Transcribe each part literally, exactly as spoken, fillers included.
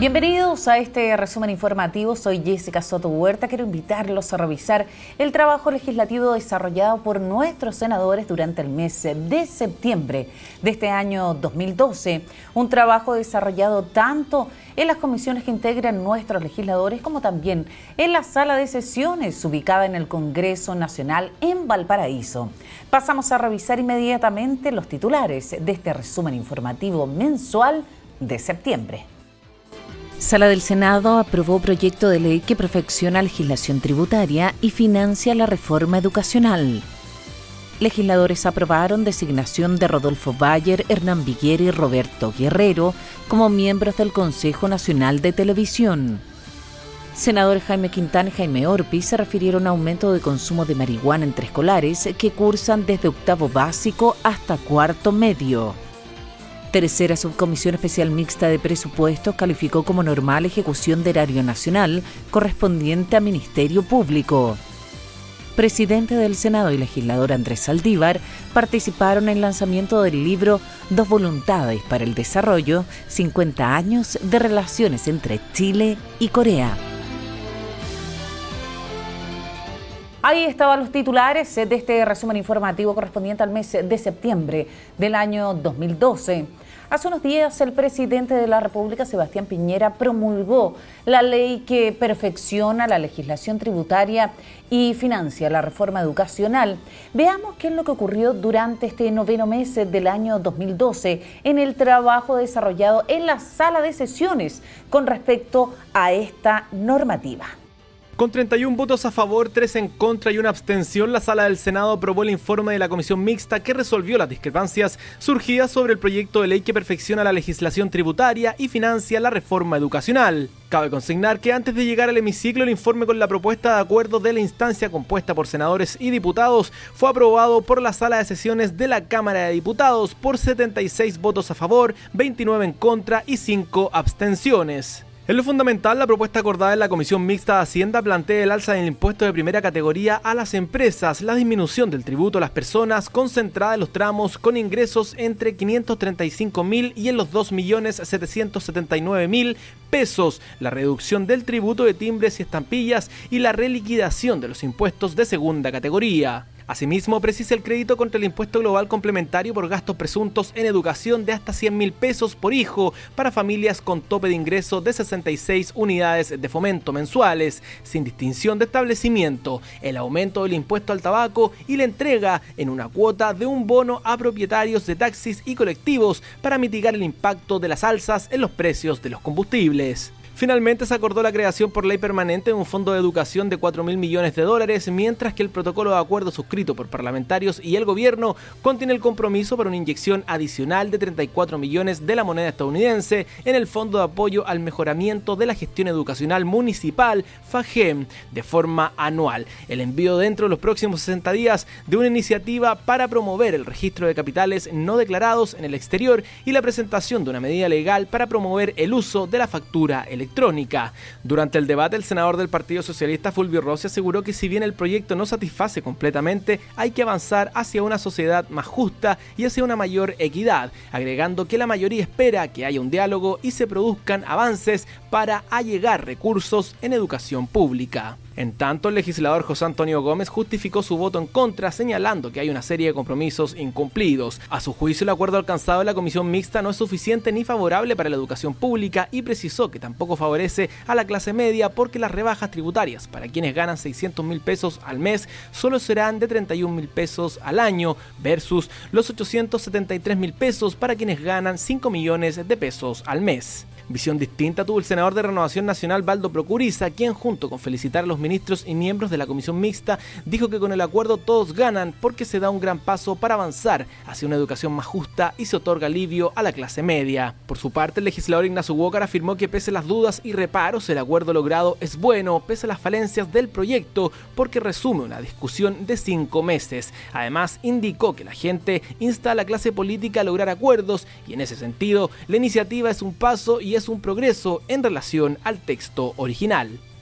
Bienvenidos a este resumen informativo. Soy Jessica Soto Huerta. Quiero invitarlos a revisar el trabajo legislativo desarrollado por nuestros senadores durante el mes de septiembre de este año dos mil doce. Un trabajo desarrollado tanto en las comisiones que integran nuestros legisladores como también en la sala de sesiones ubicada en el Congreso Nacional en Valparaíso. Pasamos a revisar inmediatamente los titulares de este resumen informativo mensual de septiembre. Sala del Senado aprobó proyecto de ley que perfecciona legislación tributaria y financia la reforma educacional. Legisladores aprobaron designación de Rodolfo Bayer, Hernán Viguera y Roberto Guerrero como miembros del Consejo Nacional de Televisión. Senadores Jaime Quintana y Jaime Orpi se refirieron a aumento de consumo de marihuana entre escolares que cursan desde octavo básico hasta cuarto medio. Tercera Subcomisión Especial Mixta de Presupuestos calificó como normal ejecución de erario nacional correspondiente a Ministerio Público. Presidente del Senado y legislador Andrés Saldívar participaron en el lanzamiento del libro Dos Voluntades para el Desarrollo, cincuenta años de relaciones entre Chile y Corea. Ahí estaban los titulares de este resumen informativo correspondiente al mes de septiembre del año dos mil doce. Hace unos días el presidente de la República, Sebastián Piñera, promulgó la ley que perfecciona la legislación tributaria y financia la reforma educacional. Veamos qué es lo que ocurrió durante este noveno mes del año dos mil doce en el trabajo desarrollado en la sala de sesiones con respecto a esta normativa. Con treinta y un votos a favor, tres en contra y una abstención, la Sala del Senado aprobó el informe de la Comisión Mixta que resolvió las discrepancias surgidas sobre el proyecto de ley que perfecciona la legislación tributaria y financia la reforma educacional. Cabe consignar que antes de llegar al hemiciclo, el informe con la propuesta de acuerdo de la instancia compuesta por senadores y diputados fue aprobado por la Sala de Sesiones de la Cámara de Diputados por setenta y seis votos a favor, veintinueve en contra y cinco abstenciones. En lo fundamental, la propuesta acordada en la Comisión Mixta de Hacienda plantea el alza del impuesto de primera categoría a las empresas, la disminución del tributo a las personas concentrada en los tramos con ingresos entre quinientos treinta y cinco mil y en los dos millones setecientos setenta y nueve mil pesos, la reducción del tributo de timbres y estampillas y la reliquidación de los impuestos de segunda categoría. Asimismo, precisa el crédito contra el impuesto global complementario por gastos presuntos en educación de hasta cien mil pesos por hijo para familias con tope de ingreso de sesenta y seis unidades de fomento mensuales, sin distinción de establecimiento, el aumento del impuesto al tabaco y la entrega en una cuota de un bono a propietarios de taxis y colectivos para mitigar el impacto de las alzas en los precios de los combustibles. Finalmente se acordó la creación por ley permanente de un fondo de educación de cuatro mil millones de dólares, mientras que el protocolo de acuerdo suscrito por parlamentarios y el gobierno contiene el compromiso para una inyección adicional de treinta y cuatro millones de la moneda estadounidense en el Fondo de Apoyo al Mejoramiento de la Gestión Educacional Municipal, FAGEM, de forma anual. El envío dentro de los próximos sesenta días de una iniciativa para promover el registro de capitales no declarados en el exterior y la presentación de una medida legal para promover el uso de la factura electrónica. electrónica. Durante el debate, el senador del Partido Socialista, Fulvio Rossi, aseguró que si bien el proyecto no satisface completamente, hay que avanzar hacia una sociedad más justa y hacia una mayor equidad, agregando que la mayoría espera que haya un diálogo y se produzcan avances para allegar recursos en educación pública. En tanto, el legislador José Antonio Gómez justificó su voto en contra, señalando que hay una serie de compromisos incumplidos. A su juicio, el acuerdo alcanzado en la Comisión Mixta no es suficiente ni favorable para la educación pública y precisó que tampoco favorece a la clase media porque las rebajas tributarias para quienes ganan seiscientos mil pesos al mes solo serán de treinta y un mil pesos al año versus los ochocientos setenta y tres mil pesos para quienes ganan cinco millones de pesos al mes. Visión distinta tuvo el senador de Renovación Nacional, Baldo Procuriza, quien junto con felicitar a los ministros y miembros de la Comisión Mixta, dijo que con el acuerdo todos ganan porque se da un gran paso para avanzar hacia una educación más justa y se otorga alivio a la clase media. Por su parte, el legislador Ignacio Walker afirmó que pese a las dudas y reparos, el acuerdo logrado es bueno, pese a las falencias del proyecto, porque resume una discusión de cinco meses. Además, indicó que la gente insta a la clase política a lograr acuerdos y en ese sentido, la iniciativa es un paso y es un progreso en relación al texto original.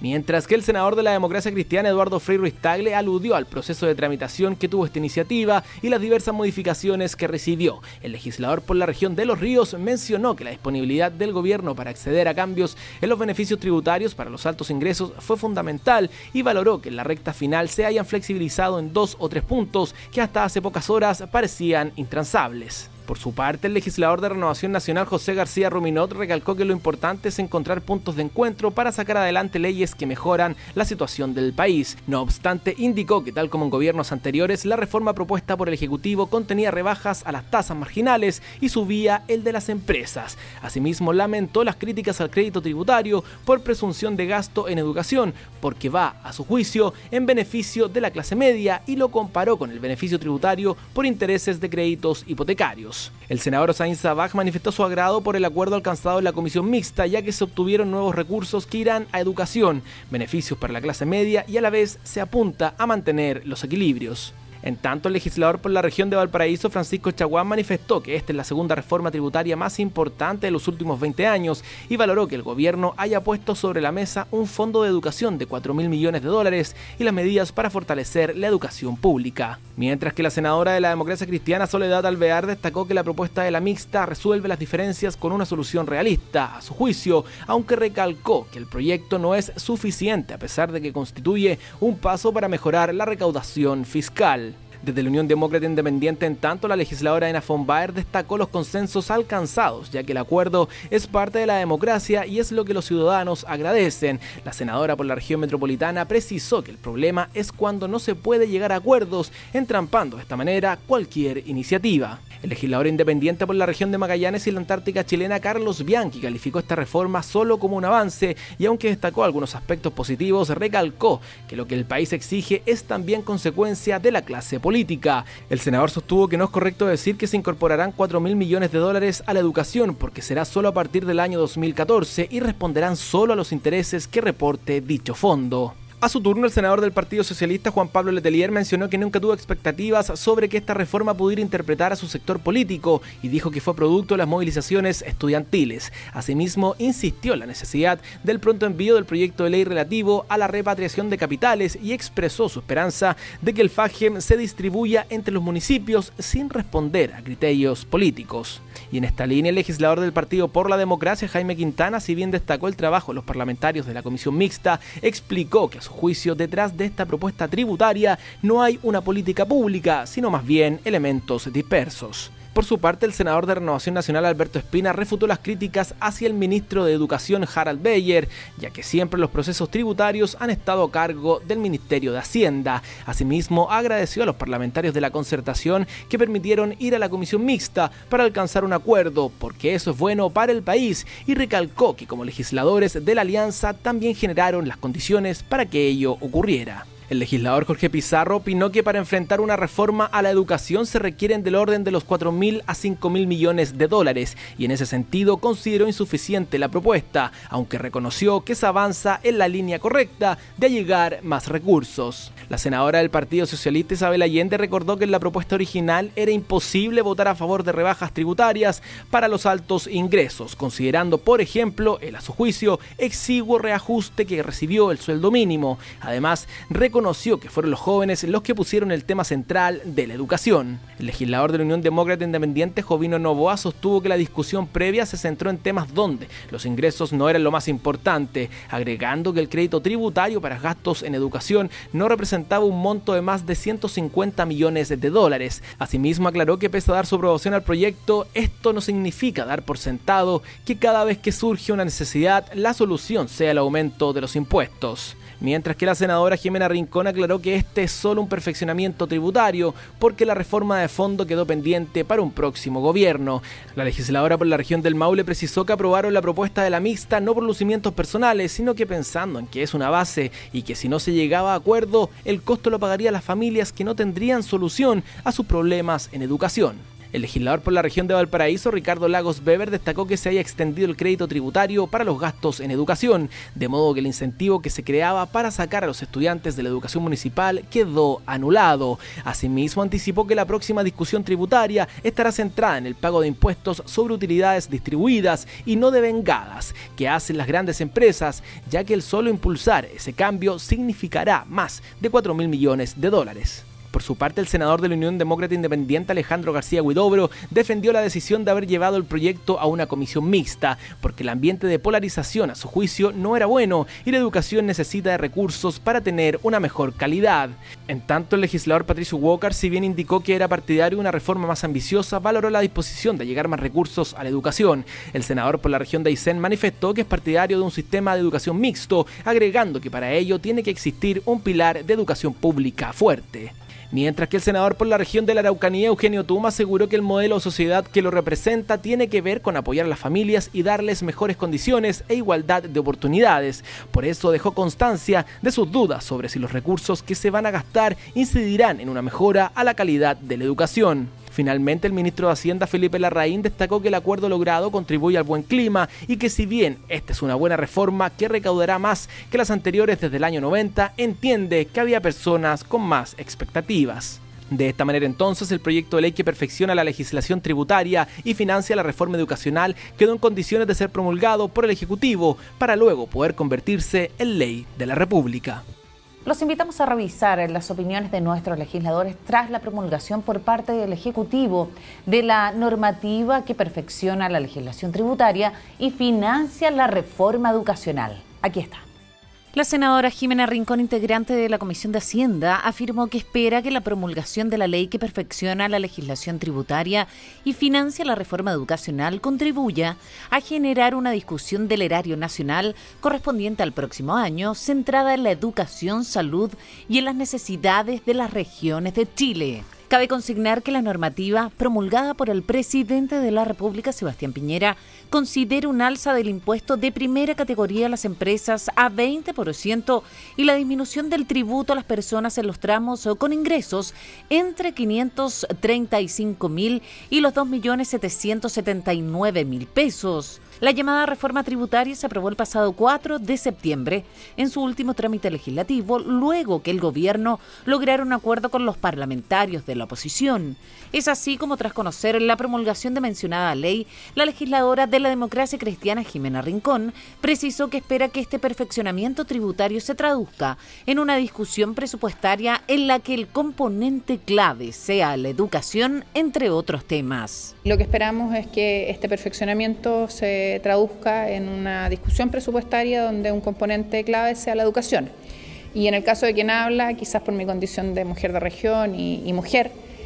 Mientras que el senador de la Democracia Cristiana, Eduardo Frei Ruiz Tagle, aludió al proceso de tramitación que tuvo esta iniciativa y las diversas modificaciones que recibió. El legislador por la región de Los Ríos mencionó que la disponibilidad del gobierno para acceder a cambios en los beneficios tributarios para los altos ingresos fue fundamental y valoró que en la recta final se hayan flexibilizado en dos o tres puntos que hasta hace pocas horas parecían intransables. Por su parte, el legislador de Renovación Nacional, José García Ruminot, recalcó que lo importante es encontrar puntos de encuentro para sacar adelante leyes que mejoran la situación del país. No obstante, indicó que tal como en gobiernos anteriores, la reforma propuesta por el Ejecutivo contenía rebajas a las tasas marginales y subía el de las empresas. Asimismo, lamentó las críticas al crédito tributario por presunción de gasto en educación, porque va, a su juicio, en beneficio de la clase media y lo comparó con el beneficio tributario por intereses de créditos hipotecarios. El senador Hossein Sabbag manifestó su agrado por el acuerdo alcanzado en la comisión mixta, ya que se obtuvieron nuevos recursos que irán a educación, beneficios para la clase media y a la vez se apunta a mantener los equilibrios. En tanto, el legislador por la región de Valparaíso, Francisco Chaguán, manifestó que esta es la segunda reforma tributaria más importante de los últimos veinte años y valoró que el gobierno haya puesto sobre la mesa un fondo de educación de cuatro mil millones de dólares y las medidas para fortalecer la educación pública. Mientras que la senadora de la Democracia Cristiana, Soledad Alvear, destacó que la propuesta de la mixta resuelve las diferencias con una solución realista, a su juicio, aunque recalcó que el proyecto no es suficiente a pesar de que constituye un paso para mejorar la recaudación fiscal. Desde la Unión Demócrata Independiente, en tanto, la legisladora Ena von Baer destacó los consensos alcanzados, ya que el acuerdo es parte de la democracia y es lo que los ciudadanos agradecen. La senadora por la región metropolitana precisó que el problema es cuando no se puede llegar a acuerdos, entrampando de esta manera cualquier iniciativa. El legislador independiente por la región de Magallanes y la Antártica chilena, Carlos Bianchi, calificó esta reforma solo como un avance y aunque destacó algunos aspectos positivos, recalcó que lo que el país exige es también consecuencia de la clase política. El senador sostuvo que no es correcto decir que se incorporarán cuatro mil millones de dólares a la educación porque será solo a partir del año dos mil catorce y responderán solo a los intereses que reporte dicho fondo. A su turno, el senador del Partido Socialista, Juan Pablo Letelier, mencionó que nunca tuvo expectativas sobre que esta reforma pudiera interpretar a su sector político y dijo que fue producto de las movilizaciones estudiantiles. Asimismo, insistió en la necesidad del pronto envío del proyecto de ley relativo a la repatriación de capitales y expresó su esperanza de que el FAGEM se distribuya entre los municipios sin responder a criterios políticos. Y en esta línea, el legislador del Partido por la Democracia, Jaime Quintana, si bien destacó el trabajo de los parlamentarios de la comisión mixta, explicó que a su juicio detrás de esta propuesta tributaria no hay una política pública, sino más bien elementos dispersos. Por su parte, el senador de Renovación Nacional, Alberto Espina, refutó las críticas hacia el ministro de Educación, Harald Beyer, ya que siempre los procesos tributarios han estado a cargo del Ministerio de Hacienda. Asimismo, agradeció a los parlamentarios de la concertación que permitieron ir a la comisión mixta para alcanzar un acuerdo, porque eso es bueno para el país, y recalcó que como legisladores de la alianza también generaron las condiciones para que ello ocurriera. El legislador Jorge Pizarro opinó que para enfrentar una reforma a la educación se requieren del orden de los cuatro mil a cinco mil millones de dólares y en ese sentido consideró insuficiente la propuesta, aunque reconoció que se avanza en la línea correcta de allegar más recursos. La senadora del Partido Socialista, Isabel Allende, recordó que en la propuesta original era imposible votar a favor de rebajas tributarias para los altos ingresos, considerando, por ejemplo, el a su juicio exiguo reajuste que recibió el sueldo mínimo. Además, reconoció Reconoció que fueron los jóvenes los que pusieron el tema central de la educación. El legislador de la Unión Demócrata Independiente, Jovino Novoa, sostuvo que la discusión previa se centró en temas donde los ingresos no eran lo más importante, agregando que el crédito tributario para gastos en educación no representaba un monto de más de ciento cincuenta millones de dólares. Asimismo, aclaró que pese a dar su aprobación al proyecto, esto no significa dar por sentado que cada vez que surge una necesidad, la solución sea el aumento de los impuestos. Mientras que la senadora Jimena Rincón aclaró que este es solo un perfeccionamiento tributario porque la reforma de fondo quedó pendiente para un próximo gobierno. La legisladora por la región del Maule precisó que aprobaron la propuesta de la mixta no por lucimientos personales, sino que pensando en que es una base y que si no se llegaba a acuerdo, el costo lo pagarían las familias que no tendrían solución a sus problemas en educación. El legislador por la región de Valparaíso, Ricardo Lagos Weber, destacó que se haya extendido el crédito tributario para los gastos en educación, de modo que el incentivo que se creaba para sacar a los estudiantes de la educación municipal quedó anulado. Asimismo, anticipó que la próxima discusión tributaria estará centrada en el pago de impuestos sobre utilidades distribuidas y no devengadas que hacen las grandes empresas, ya que el solo impulsar ese cambio significará más de cuatro mil millones de dólares. Por su parte, el senador de la Unión Demócrata Independiente, Alejandro García Huidobro, defendió la decisión de haber llevado el proyecto a una comisión mixta, porque el ambiente de polarización, a su juicio, no era bueno y la educación necesita de recursos para tener una mejor calidad. En tanto, el legislador Patricio Walker, si bien indicó que era partidario de una reforma más ambiciosa, valoró la disposición de llegar más recursos a la educación. El senador por la región de Aysén manifestó que es partidario de un sistema de educación mixto, agregando que para ello tiene que existir un pilar de educación pública fuerte. Mientras que el senador por la región de la Araucanía, Eugenio Tuma, aseguró que el modelo de sociedad que lo representa tiene que ver con apoyar a las familias y darles mejores condiciones e igualdad de oportunidades. Por eso dejó constancia de sus dudas sobre si los recursos que se van a gastar incidirán en una mejora a la calidad de la educación. Finalmente, el ministro de Hacienda, Felipe Larraín, destacó que el acuerdo logrado contribuye al buen clima y que si bien esta es una buena reforma que recaudará más que las anteriores desde el año noventa, entiende que había personas con más expectativas. De esta manera, entonces, el proyecto de ley que perfecciona la legislación tributaria y financia la reforma educacional quedó en condiciones de ser promulgado por el Ejecutivo para luego poder convertirse en ley de la República. Los invitamos a revisar las opiniones de nuestros legisladores tras la promulgación por parte del Ejecutivo de la normativa que perfecciona la legislación tributaria y financia la reforma educacional. Aquí está. La senadora Jimena Rincón, integrante de la Comisión de Hacienda, afirmó que espera que la promulgación de la ley que perfecciona la legislación tributaria y financia la reforma educacional contribuya a generar una discusión del erario nacional correspondiente al próximo año, centrada en la educación, salud y en las necesidades de las regiones de Chile. Cabe consignar que la normativa promulgada por el presidente de la República, Sebastián Piñera, considera un alza del impuesto de primera categoría a las empresas a veinte por ciento y la disminución del tributo a las personas en los tramos con ingresos entre quinientos treinta y cinco mil y los dos millones setecientos setenta y nueve mil pesos. La llamada reforma tributaria se aprobó el pasado cuatro de septiembre en su último trámite legislativo, luego que el gobierno lograra un acuerdo con los parlamentarios de la oposición. Es así como, tras conocer la promulgación de mencionada ley, la legisladora de la Democracia Cristiana, Jimena Rincón, precisó que espera que este perfeccionamiento tributario se traduzca en una discusión presupuestaria en la que el componente clave sea la educación, entre otros temas. Lo que esperamos es que este perfeccionamiento se traduzca en una discusión presupuestaria donde un componente clave sea la educación. Y en el caso de quien habla, quizás por mi condición de mujer de región y, y mujer,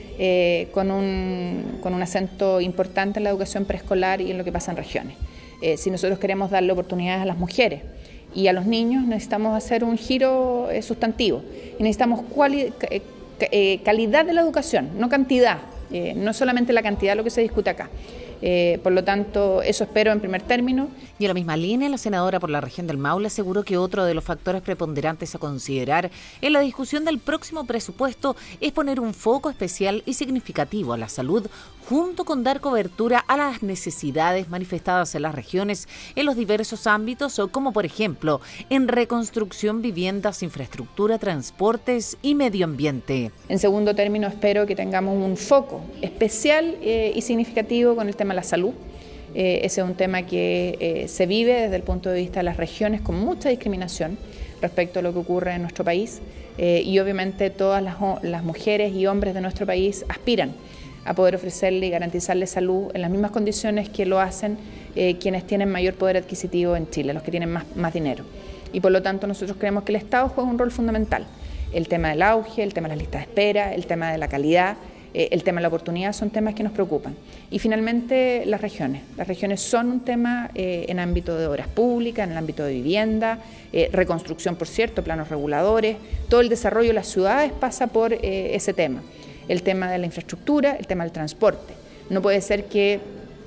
eh, con, un, con un acento importante en la educación preescolar y en lo que pasa en regiones. Eh, si nosotros queremos darle oportunidades a las mujeres y a los niños, necesitamos hacer un giro eh, sustantivo. Y necesitamos cuali- eh, eh, calidad de la educación, no cantidad. Eh, no solamente la cantidad lo que se discute acá. Eh, por lo tanto, eso espero en primer término. Y en la misma línea, la senadora por la región del Maule aseguró que otro de los factores preponderantes a considerar en la discusión del próximo presupuesto es poner un foco especial y significativo a la salud, junto con dar cobertura a las necesidades manifestadas en las regiones en los diversos ámbitos, como por ejemplo en reconstrucción, viviendas, infraestructura, transportes y medio ambiente. En segundo término, espero que tengamos un foco especial eh, y significativo con el tema de la salud. Eh, ese es un tema que eh, se vive desde el punto de vista de las regiones con mucha discriminación respecto a lo que ocurre en nuestro país eh, y obviamente todas las, las mujeres y hombres de nuestro país aspiran a poder ofrecerle y garantizarle salud en las mismas condiciones que lo hacen eh, quienes tienen mayor poder adquisitivo en Chile, los que tienen más, más dinero. Y por lo tanto nosotros creemos que el Estado juega un rol fundamental. El tema del auge, el tema de las listas de espera, el tema de la calidad, eh, el tema de la oportunidad son temas que nos preocupan. Y finalmente las regiones. Las regiones son un tema eh, en ámbito de obras públicas, en el ámbito de vivienda, eh, reconstrucción, por cierto, planos reguladores. Todo el desarrollo de las ciudades pasa por eh, ese tema. El tema de la infraestructura, el tema del transporte. No puede ser que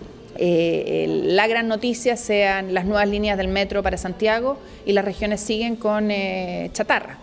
eh, la gran noticia sean las nuevas líneas del metro para Santiago y las regiones siguen con eh, chatarra.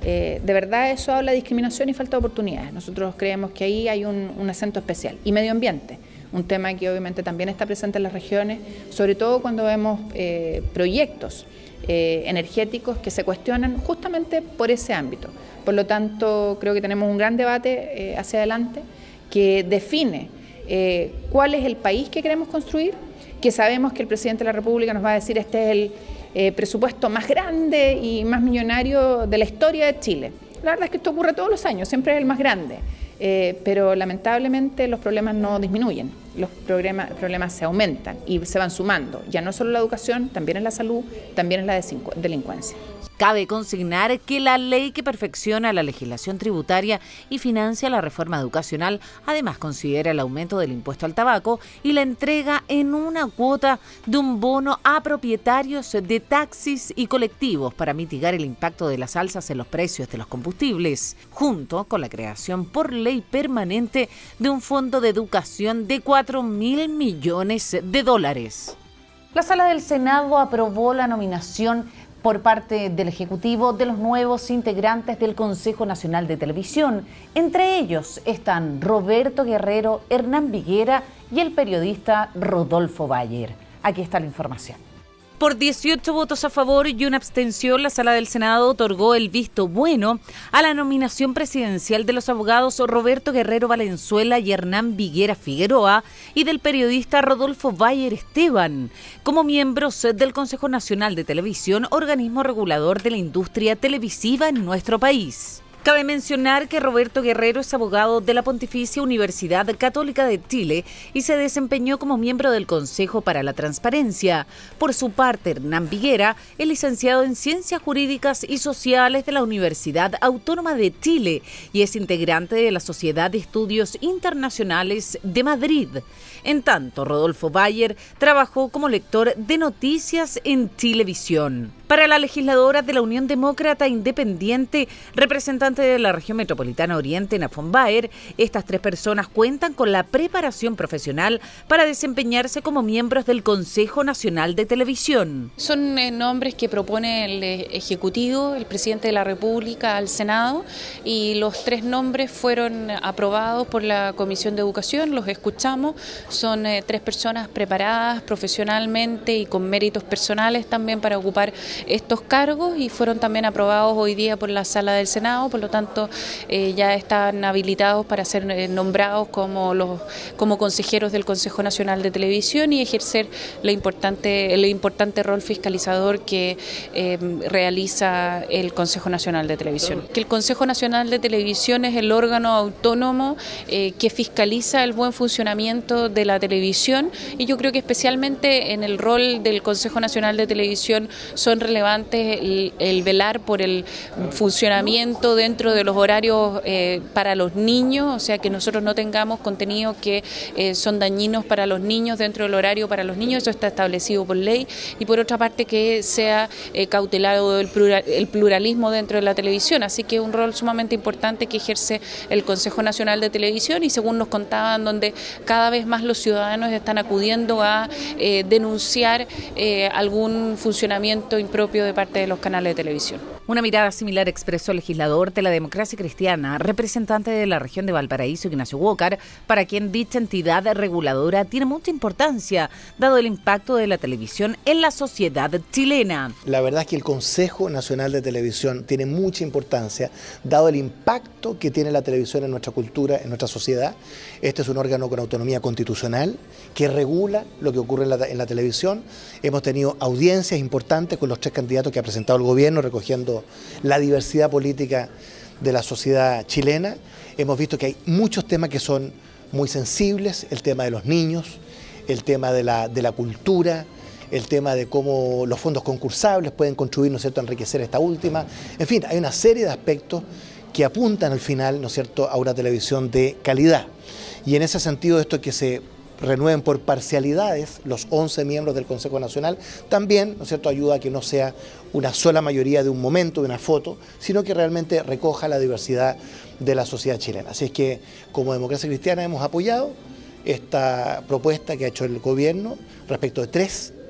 Eh, de verdad eso habla de discriminación y falta de oportunidades. Nosotros creemos que ahí hay un, un acento especial. Y medio ambiente, un tema que obviamente también está presente en las regiones, sobre todo cuando vemos eh, proyectos eh, energéticos que se cuestionan justamente por ese ámbito. Por lo tanto, creo que tenemos un gran debate eh, hacia adelante que define eh, cuál es el país que queremos construir, que sabemos que el presidente de la República nos va a decir este es el eh, presupuesto más grande y más millonario de la historia de Chile. La verdad es que esto ocurre todos los años, siempre es el más grande, eh, pero lamentablemente los problemas no disminuyen, los problemas, problemas se aumentan y se van sumando. Ya no solo la educación, también es la salud, también es la delincuencia. Cabe consignar que la ley que perfecciona la legislación tributaria y financia la reforma educacional además considera el aumento del impuesto al tabaco y la entrega en una cuota de un bono a propietarios de taxis y colectivos para mitigar el impacto de las alzas en los precios de los combustibles, junto con la creación por ley permanente de un fondo de educación de cuatro mil millones de dólares. La Sala del Senado aprobó la nominación por parte del Ejecutivo de los nuevos integrantes del Consejo Nacional de Televisión. Entre ellos están Roberto Guerrero, Hernán Viguera y el periodista Rodolfo Bayer. Aquí está la información. Por dieciocho votos a favor y una abstención, la Sala del Senado otorgó el visto bueno a la nominación presidencial de los abogados Roberto Guerrero Valenzuela y Hernán Viguera Figueroa y del periodista Rodolfo Bayer Esteban como miembros del Consejo Nacional de Televisión, organismo regulador de la industria televisiva en nuestro país. Cabe mencionar que Roberto Guerrero es abogado de la Pontificia Universidad Católica de Chile y se desempeñó como miembro del Consejo para la Transparencia. Por su parte, Hernán Viguera es licenciado en Ciencias Jurídicas y Sociales de la Universidad Autónoma de Chile y es integrante de la Sociedad de Estudios Internacionales de Madrid. En tanto, Rodolfo Bayer trabajó como lector de noticias en Chilevisión. Para la legisladora de la Unión Demócrata Independiente, representante de la región metropolitana Oriente, Nafón Baer, estas tres personas cuentan con la preparación profesional para desempeñarse como miembros del Consejo Nacional de Televisión. Son eh, nombres que propone el Ejecutivo, el Presidente de la República al Senado, y los tres nombres fueron aprobados por la Comisión de Educación, los escuchamos, son eh, tres personas preparadas profesionalmente y con méritos personales también para ocupar estos cargos y fueron también aprobados hoy día por la Sala del Senado, por lo tanto eh, ya están habilitados para ser eh, nombrados como los como consejeros del Consejo Nacional de Televisión y ejercer la importante, el importante rol fiscalizador que eh, realiza el Consejo Nacional de Televisión. Que el Consejo Nacional de Televisión es el órgano autónomo eh, que fiscaliza el buen funcionamiento de la televisión y yo creo que especialmente en el rol del Consejo Nacional de Televisión son relevantes el, el velar por el funcionamiento dentro de los horarios eh, para los niños, o sea que nosotros no tengamos contenidos que eh, son dañinos para los niños dentro del horario para los niños, eso está establecido por ley, y por otra parte que sea eh, cautelado el, plural, el pluralismo dentro de la televisión, así que es un rol sumamente importante que ejerce el Consejo Nacional de Televisión y según nos contaban, donde cada vez más los ciudadanos están acudiendo a eh, denunciar eh, algún funcionamiento impropio de parte de los canales de televisión. Una mirada similar expresó el legislador de la Democracia Cristiana, representante de la región de Valparaíso, Ignacio Walker, para quien dicha entidad reguladora tiene mucha importancia, dado el impacto de la televisión en la sociedad chilena. La verdad es que el Consejo Nacional de Televisión tiene mucha importancia, dado el impacto que tiene la televisión en nuestra cultura, en nuestra sociedad. Este es un órgano con autonomía constitucional que regula lo que ocurre en la, en la televisión. Hemos tenido audiencias importantes con los tres candidatos que ha presentado el gobierno, recogiendo la diversidad política de la sociedad chilena. Hemos visto que hay muchos temas que son muy sensibles, el tema de los niños, el tema de la, de la cultura, el tema de cómo los fondos concursables pueden contribuir, ¿no es cierto?, a enriquecer esta última. En fin, hay una serie de aspectos que apuntan al final, ¿no es cierto?, a una televisión de calidad. Y en ese sentido, esto que se renueven por parcialidades los once miembros del Consejo Nacional, también, ¿no es cierto?, ayuda a que no sea una sola mayoría de un momento, de una foto, sino que realmente recoja la diversidad de la sociedad chilena. Así es que, como Democracia Cristiana, hemos apoyado esta propuesta que ha hecho el gobierno respecto de tres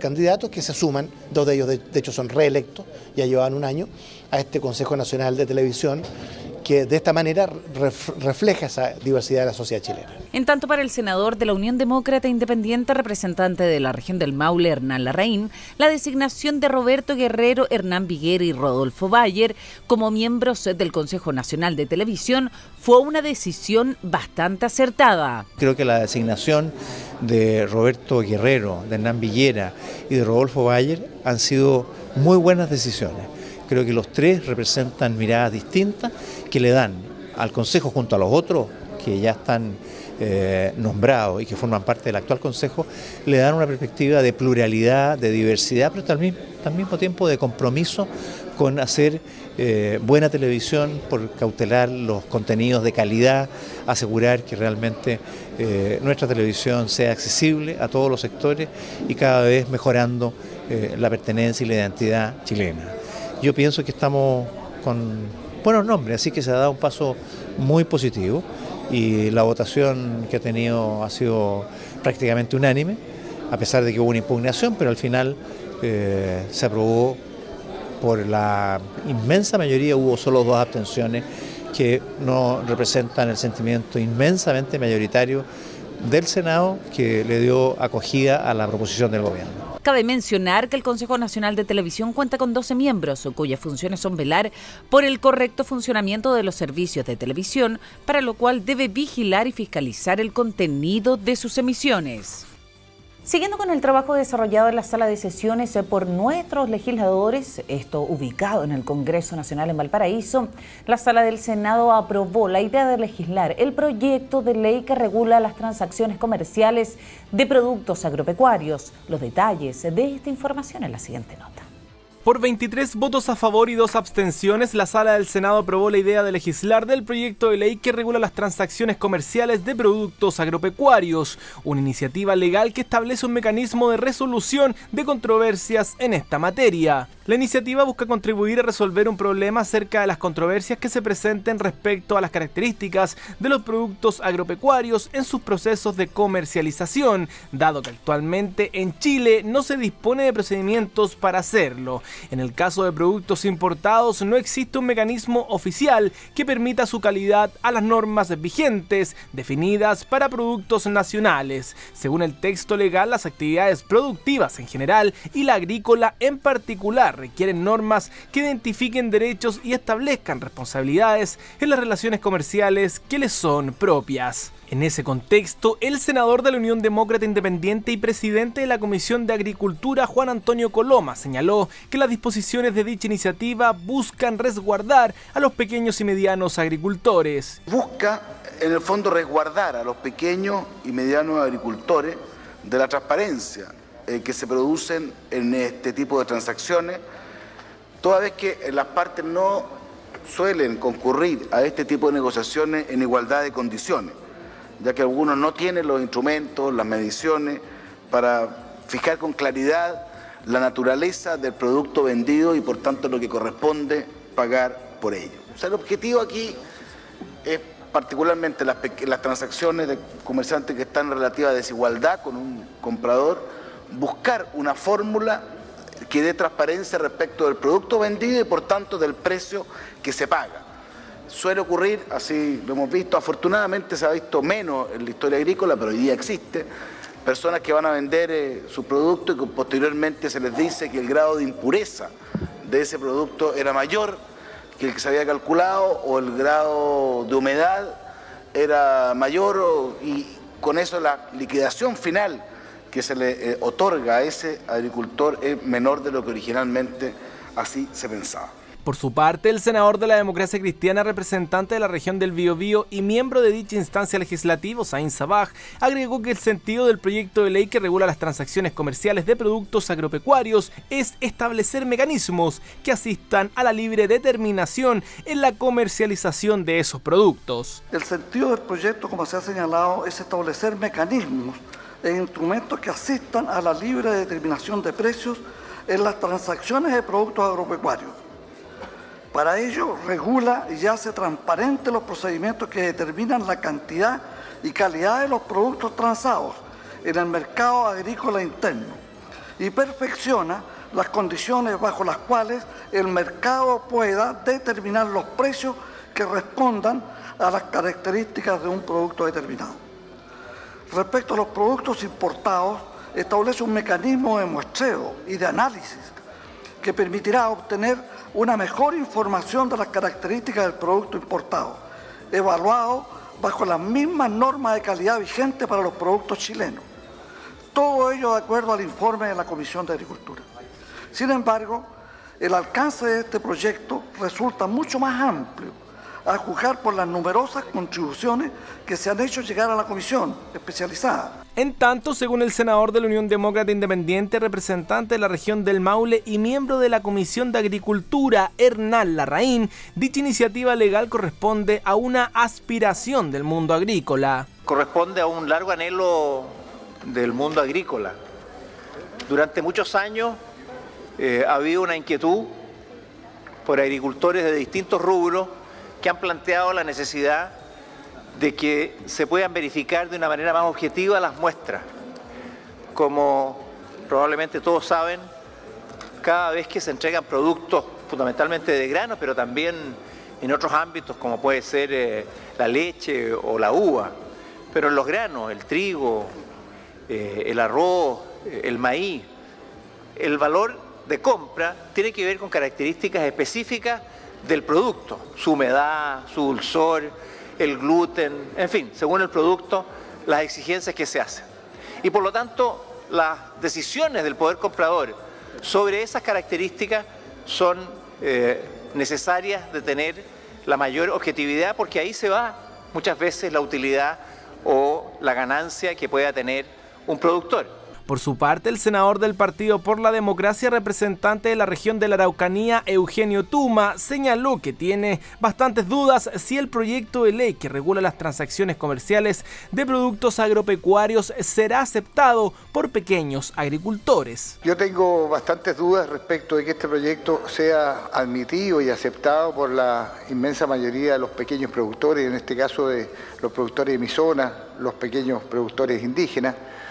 candidatos que se suman, dos de ellos de, de hecho son reelectos, ya llevaban un año, a este Consejo Nacional de Televisión, que de esta manera ref, refleja esa diversidad de la sociedad chilena. En tanto, para el senador de la Unión Demócrata Independiente, representante de la región del Maule, Hernán Larraín, la designación de Roberto Guerrero, Hernán Viguera y Rodolfo Bayer como miembros del Consejo Nacional de Televisión fue una decisión bastante acertada. Creo que la designación de Roberto Guerrero, de Hernán Viguera y de Rodolfo Bayer han sido muy buenas decisiones. Creo que los tres representan miradas distintas que le dan al Consejo junto a los otros que ya están eh, nombrados y que forman parte del actual Consejo, le dan una perspectiva de pluralidad, de diversidad, pero también al mismo tiempo de compromiso con hacer eh, buena televisión, por cautelar los contenidos de calidad, asegurar que realmente eh, nuestra televisión sea accesible a todos los sectores y cada vez mejorando eh, la pertenencia y la identidad chilena. Yo pienso que estamos con buenos nombres, así que se ha dado un paso muy positivo y la votación que ha tenido ha sido prácticamente unánime, a pesar de que hubo una impugnación, pero al final eh, se aprobó por la inmensa mayoría, hubo solo dos abstenciones que no representan el sentimiento inmensamente mayoritario del Senado que le dio acogida a la proposición del gobierno. Cabe mencionar que el Consejo Nacional de Televisión cuenta con doce miembros, cuyas funciones son velar por el correcto funcionamiento de los servicios de televisión, para lo cual debe vigilar y fiscalizar el contenido de sus emisiones. Siguiendo con el trabajo desarrollado en la sala de sesiones por nuestros legisladores, esto ubicado en el Congreso Nacional en Valparaíso, la sala del Senado aprobó la idea de legislar el proyecto de ley que regula las transacciones comerciales de productos agropecuarios. Los detalles de esta información en la siguiente nota. Por veintitrés votos a favor y dos abstenciones, la Sala del Senado aprobó la idea de legislar del proyecto de ley que regula las transacciones comerciales de productos agropecuarios, una iniciativa legal que establece un mecanismo de resolución de controversias en esta materia. La iniciativa busca contribuir a resolver un problema acerca de las controversias que se presenten respecto a las características de los productos agropecuarios en sus procesos de comercialización, dado que actualmente en Chile no se dispone de procedimientos para hacerlo. En el caso de productos importados no existe un mecanismo oficial que permita su calidad a las normas vigentes definidas para productos nacionales. Según el texto legal, las actividades productivas en general y la agrícola en particular requieren normas que identifiquen derechos y establezcan responsabilidades en las relaciones comerciales que les son propias. En ese contexto, el senador de la Unión Demócrata Independiente y presidente de la Comisión de Agricultura, Juan Antonio Coloma, señaló que las disposiciones de dicha iniciativa buscan resguardar a los pequeños y medianos agricultores. Busca, en el fondo, resguardar a los pequeños y medianos agricultores de la transparencia eh, que se producen en este tipo de transacciones, toda vez que las partes no suelen concurrir a este tipo de negociaciones en igualdad de condiciones, ya que algunos no tienen los instrumentos, las mediciones, para fijar con claridad la naturaleza del producto vendido y por tanto lo que corresponde pagar por ello. O sea, el objetivo aquí es particularmente las, las transacciones de comerciantes que están en relativa desigualdad con un comprador, buscar una fórmula que dé transparencia respecto del producto vendido y por tanto del precio que se paga. Suele ocurrir, así lo hemos visto, afortunadamente se ha visto menos en la historia agrícola, pero hoy día existe, personas que van a vender eh, su producto y que posteriormente se les dice que el grado de impureza de ese producto era mayor que el que se había calculado o el grado de humedad era mayor o, y con eso la liquidación final que se le eh, otorga a ese agricultor es menor de lo que originalmente así se pensaba. Por su parte, el senador de la Democracia Cristiana, representante de la región del Biobío y miembro de dicha instancia legislativa, Zain Sabaj, agregó que el sentido del proyecto de ley que regula las transacciones comerciales de productos agropecuarios es establecer mecanismos que asistan a la libre determinación en la comercialización de esos productos. El sentido del proyecto, como se ha señalado, es establecer mecanismos e instrumentos que asistan a la libre determinación de precios en las transacciones de productos agropecuarios. Para ello, regula y hace transparentes los procedimientos que determinan la cantidad y calidad de los productos transados en el mercado agrícola interno y perfecciona las condiciones bajo las cuales el mercado pueda determinar los precios que respondan a las características de un producto determinado. Respecto a los productos importados, establece un mecanismo de muestreo y de análisis que permitirá obtener una mejor información de las características del producto importado, evaluado bajo las mismas normas de calidad vigentes para los productos chilenos. Todo ello de acuerdo al informe de la Comisión de Agricultura. Sin embargo, el alcance de este proyecto resulta mucho más amplio, a juzgar por las numerosas contribuciones que se han hecho llegar a la comisión especializada. En tanto, según el senador de la Unión Demócrata Independiente, representante de la región del Maule y miembro de la Comisión de Agricultura, Hernán Larraín, dicha iniciativa legal corresponde a una aspiración del mundo agrícola. Corresponde a un largo anhelo del mundo agrícola. Durante muchos años eh, ha habido una inquietud por agricultores de distintos rubros que han planteado la necesidad de que se puedan verificar de una manera más objetiva las muestras. Como probablemente todos saben, cada vez que se entregan productos fundamentalmente de grano, pero también en otros ámbitos como puede ser eh, la leche o la uva, pero en los granos, el trigo, eh, el arroz, eh, el maíz, el valor de compra tiene que ver con características específicas del producto, su humedad, su dulzor, el gluten, en fin, según el producto, las exigencias que se hacen. Y por lo tanto, las decisiones del poder comprador sobre esas características son eh, necesarias de tener la mayor objetividad, porque ahí se va muchas veces la utilidad o la ganancia que pueda tener un productor. Por su parte, el senador del Partido por la Democracia, representante de la región de la Araucanía, Eugenio Tuma, señaló que tiene bastantes dudas si el proyecto de ley que regula las transacciones comerciales de productos agropecuarios será aceptado por pequeños agricultores. Yo tengo bastantes dudas respecto de que este proyecto sea admitido y aceptado por la inmensa mayoría de los pequeños productores, en este caso de los productores de mi zona, los pequeños productores indígenas,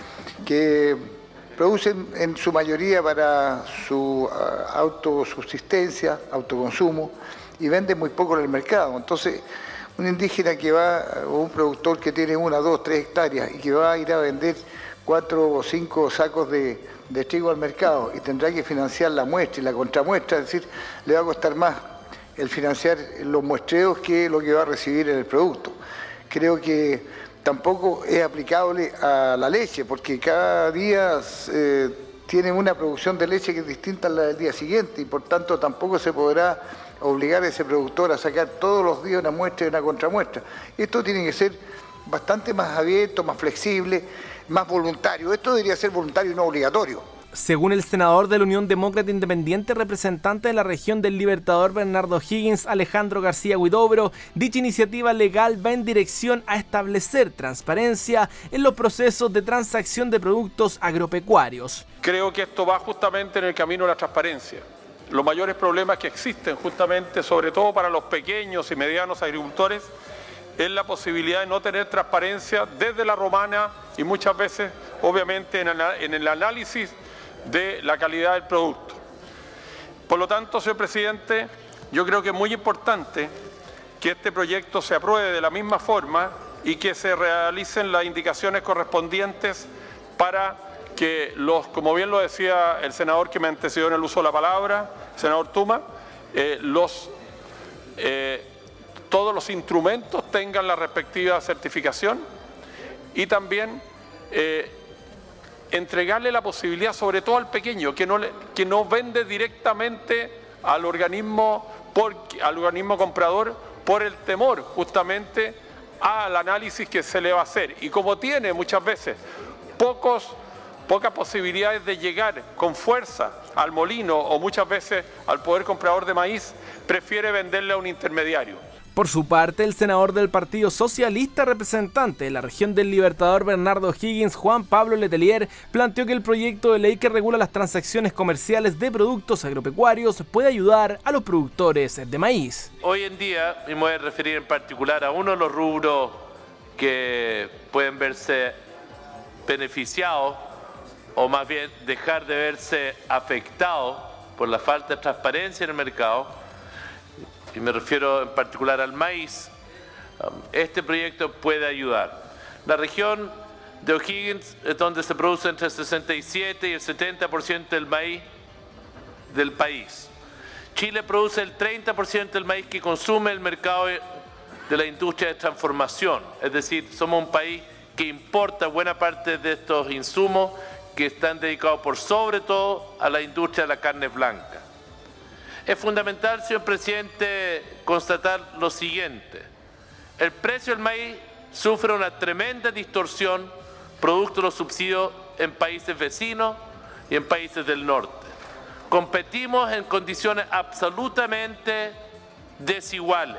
que producen en su mayoría para su uh, autosubsistencia, autoconsumo, y venden muy poco en el mercado. Entonces, un indígena que va, o un productor que tiene una, dos, tres hectáreas y que va a ir a vender cuatro o cinco sacos de, de trigo al mercado y tendrá que financiar la muestra y la contramuestra, es decir, le va a costar más el financiar los muestreos que lo que va a recibir en el producto. Creo que tampoco es aplicable a la leche, porque cada día eh, tiene una producción de leche que es distinta a la del día siguiente y por tanto tampoco se podrá obligar a ese productor a sacar todos los días una muestra y una contramuestra. Esto tiene que ser bastante más abierto, más flexible, más voluntario. Esto debería ser voluntario y no obligatorio. Según el senador de la Unión Demócrata Independiente, representante de la región del Libertador Bernardo Higgins, Alejandro García Huidobro, dicha iniciativa legal va en dirección a establecer transparencia en los procesos de transacción de productos agropecuarios. Creo que esto va justamente en el camino de la transparencia. Los mayores problemas que existen justamente, sobre todo para los pequeños y medianos agricultores, es la posibilidad de no tener transparencia desde la romana y muchas veces, obviamente, en el análisis de la calidad del producto. Por lo tanto, señor presidente, yo creo que es muy importante que este proyecto se apruebe de la misma forma y que se realicen las indicaciones correspondientes para que los, como bien lo decía el senador que me antecedió en el uso de la palabra, el senador Tuma, eh, los, eh, todos los instrumentos tengan la respectiva certificación y también eh, entregarle la posibilidad, sobre todo al pequeño, que no, le, que no vende directamente al organismo, por, al organismo comprador por el temor justamente al análisis que se le va a hacer. Y como tiene muchas veces pocos, pocas posibilidades de llegar con fuerza al molino o muchas veces al poder comprador de maíz, prefiere venderle a un intermediario. Por su parte, el senador del Partido Socialista, representante de la región del Libertador Bernardo Higgins, Juan Pablo Letelier, planteó que el proyecto de ley que regula las transacciones comerciales de productos agropecuarios puede ayudar a los productores de maíz. Hoy en día, me voy a referir en particular a uno de los rubros que pueden verse beneficiados o más bien dejar de verse afectado por la falta de transparencia en el mercado, y me refiero en particular al maíz, este proyecto puede ayudar. La región de O'Higgins es donde se produce entre el sesenta y siete y el setenta por ciento del maíz del país. Chile produce el treinta por ciento del maíz que consume el mercado de la industria de transformación, es decir, somos un país que importa buena parte de estos insumos que están dedicados por sobre todo a la industria de la carne blanca. Es fundamental, señor presidente, constatar lo siguiente. El precio del maíz sufre una tremenda distorsión producto de los subsidios en países vecinos y en países del norte. Competimos en condiciones absolutamente desiguales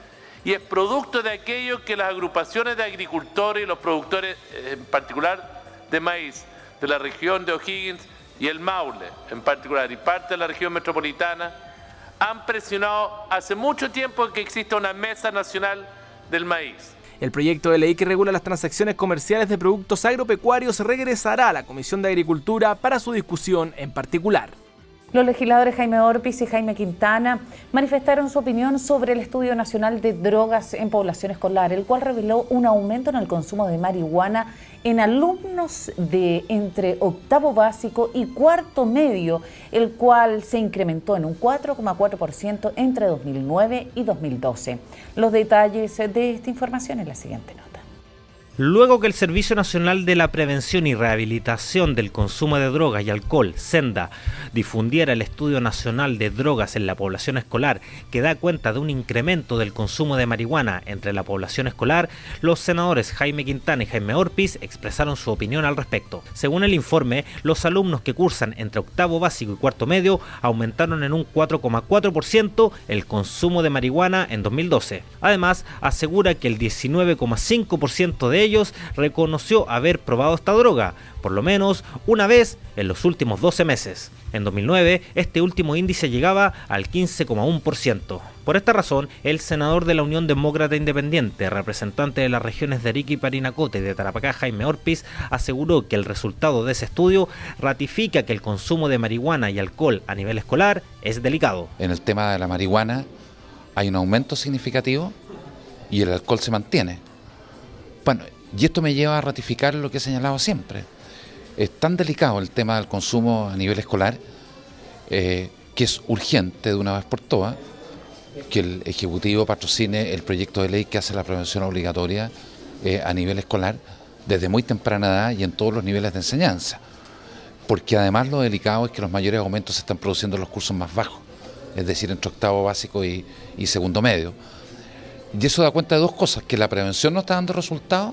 y es producto de aquello que las agrupaciones de agricultores y los productores, en particular de maíz, de la región de O'Higgins y el Maule en particular, y parte de la región metropolitana, han presionado hace mucho tiempo que exista una mesa nacional del maíz. El proyecto de ley que regula las transacciones comerciales de productos agropecuarios regresará a la Comisión de Agricultura para su discusión en particular. Los legisladores Jaime Orpis y Jaime Quintana manifestaron su opinión sobre el Estudio Nacional de Drogas en Población Escolar, el cual reveló un aumento en el consumo de marihuana en alumnos de entre octavo básico y cuarto medio, el cual se incrementó en un cuatro coma cuatro por ciento entre dos mil nueve y dos mil doce. Los detalles de esta información en la siguiente nota. Luego que el Servicio Nacional de la Prevención y Rehabilitación del Consumo de Drogas y Alcohol, SENDA, difundiera el Estudio Nacional de Drogas en la Población Escolar, que da cuenta de un incremento del consumo de marihuana entre la población escolar, los senadores Jaime Quintana y Jaime Orpis expresaron su opinión al respecto. Según el informe, los alumnos que cursan entre octavo básico y cuarto medio aumentaron en un cuatro coma cuatro por ciento el consumo de marihuana en dos mil doce. Además, asegura que el diecinueve coma cinco por ciento de ellos reconoció haber probado esta droga, por lo menos una vez en los últimos doce meses. En dos mil nueve, este último índice llegaba al quince coma uno por ciento. Por esta razón, el senador de la Unión Demócrata Independiente, representante de las regiones de Arica y Parinacota y de Tarapacá, Jaime Orpis, aseguró que el resultado de ese estudio ratifica que el consumo de marihuana y alcohol a nivel escolar es delicado. En el tema de la marihuana hay un aumento significativo y el alcohol se mantiene. Bueno, y esto me lleva a ratificar lo que he señalado siempre. Es tan delicado el tema del consumo a nivel escolar eh, que es urgente de una vez por todas que el Ejecutivo patrocine el proyecto de ley que hace la prevención obligatoria eh, a nivel escolar desde muy temprana edad y en todos los niveles de enseñanza. Porque además lo delicado es que los mayores aumentos se están produciendo en los cursos más bajos, es decir, entre octavo básico y, y segundo medio. Y eso da cuenta de dos cosas, que la prevención no está dando resultados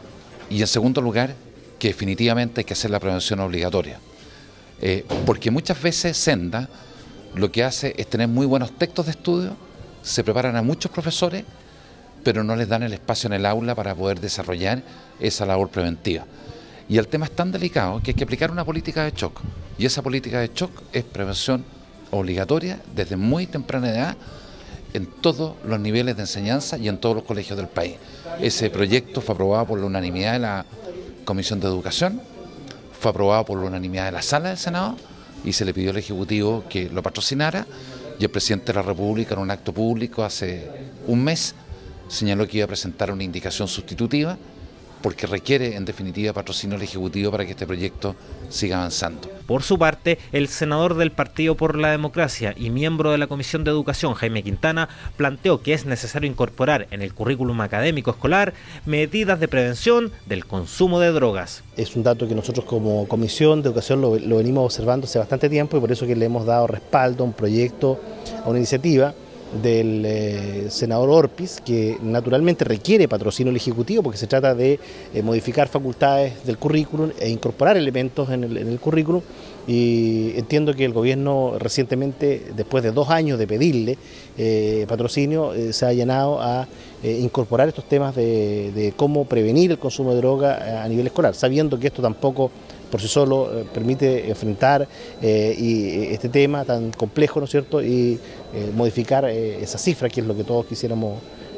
y en segundo lugar, que definitivamente hay que hacer la prevención obligatoria. Eh, porque muchas veces Senda lo que hace es tener muy buenos textos de estudio, se preparan a muchos profesores, pero no les dan el espacio en el aula para poder desarrollar esa labor preventiva. Y el tema es tan delicado que hay que aplicar una política de shock. Y esa política de shock es prevención obligatoria desde muy temprana edad, en todos los niveles de enseñanza y en todos los colegios del país. Ese proyecto fue aprobado por la unanimidad de la Comisión de Educación, fue aprobado por la unanimidad de la Sala del Senado y se le pidió al Ejecutivo que lo patrocinara y el Presidente de la República en un acto público hace un mes señaló que iba a presentar una indicación sustitutiva porque requiere en definitiva patrocinio del Ejecutivo para que este proyecto siga avanzando. Por su parte, el senador del Partido por la Democracia y miembro de la Comisión de Educación, Jaime Quintana, planteó que es necesario incorporar en el currículum académico escolar medidas de prevención del consumo de drogas. Es un dato que nosotros como Comisión de Educación lo, lo venimos observando hace bastante tiempo y por eso que le hemos dado respaldo a un proyecto, a una iniciativa del eh, senador Orpis, que naturalmente requiere patrocinio del Ejecutivo porque se trata de eh, modificar facultades del currículum e incorporar elementos en el, en el currículum, y entiendo que el gobierno recientemente, después de dos años de pedirle eh, patrocinio, eh, se ha llenado a eh, incorporar estos temas de, de cómo prevenir el consumo de droga a nivel escolar, sabiendo que esto tampoco por sí solo eh, permite enfrentar eh, y, este tema tan complejo, ¿no es cierto?, y eh, modificar eh, esa cifra, que es lo que todos quisiéramos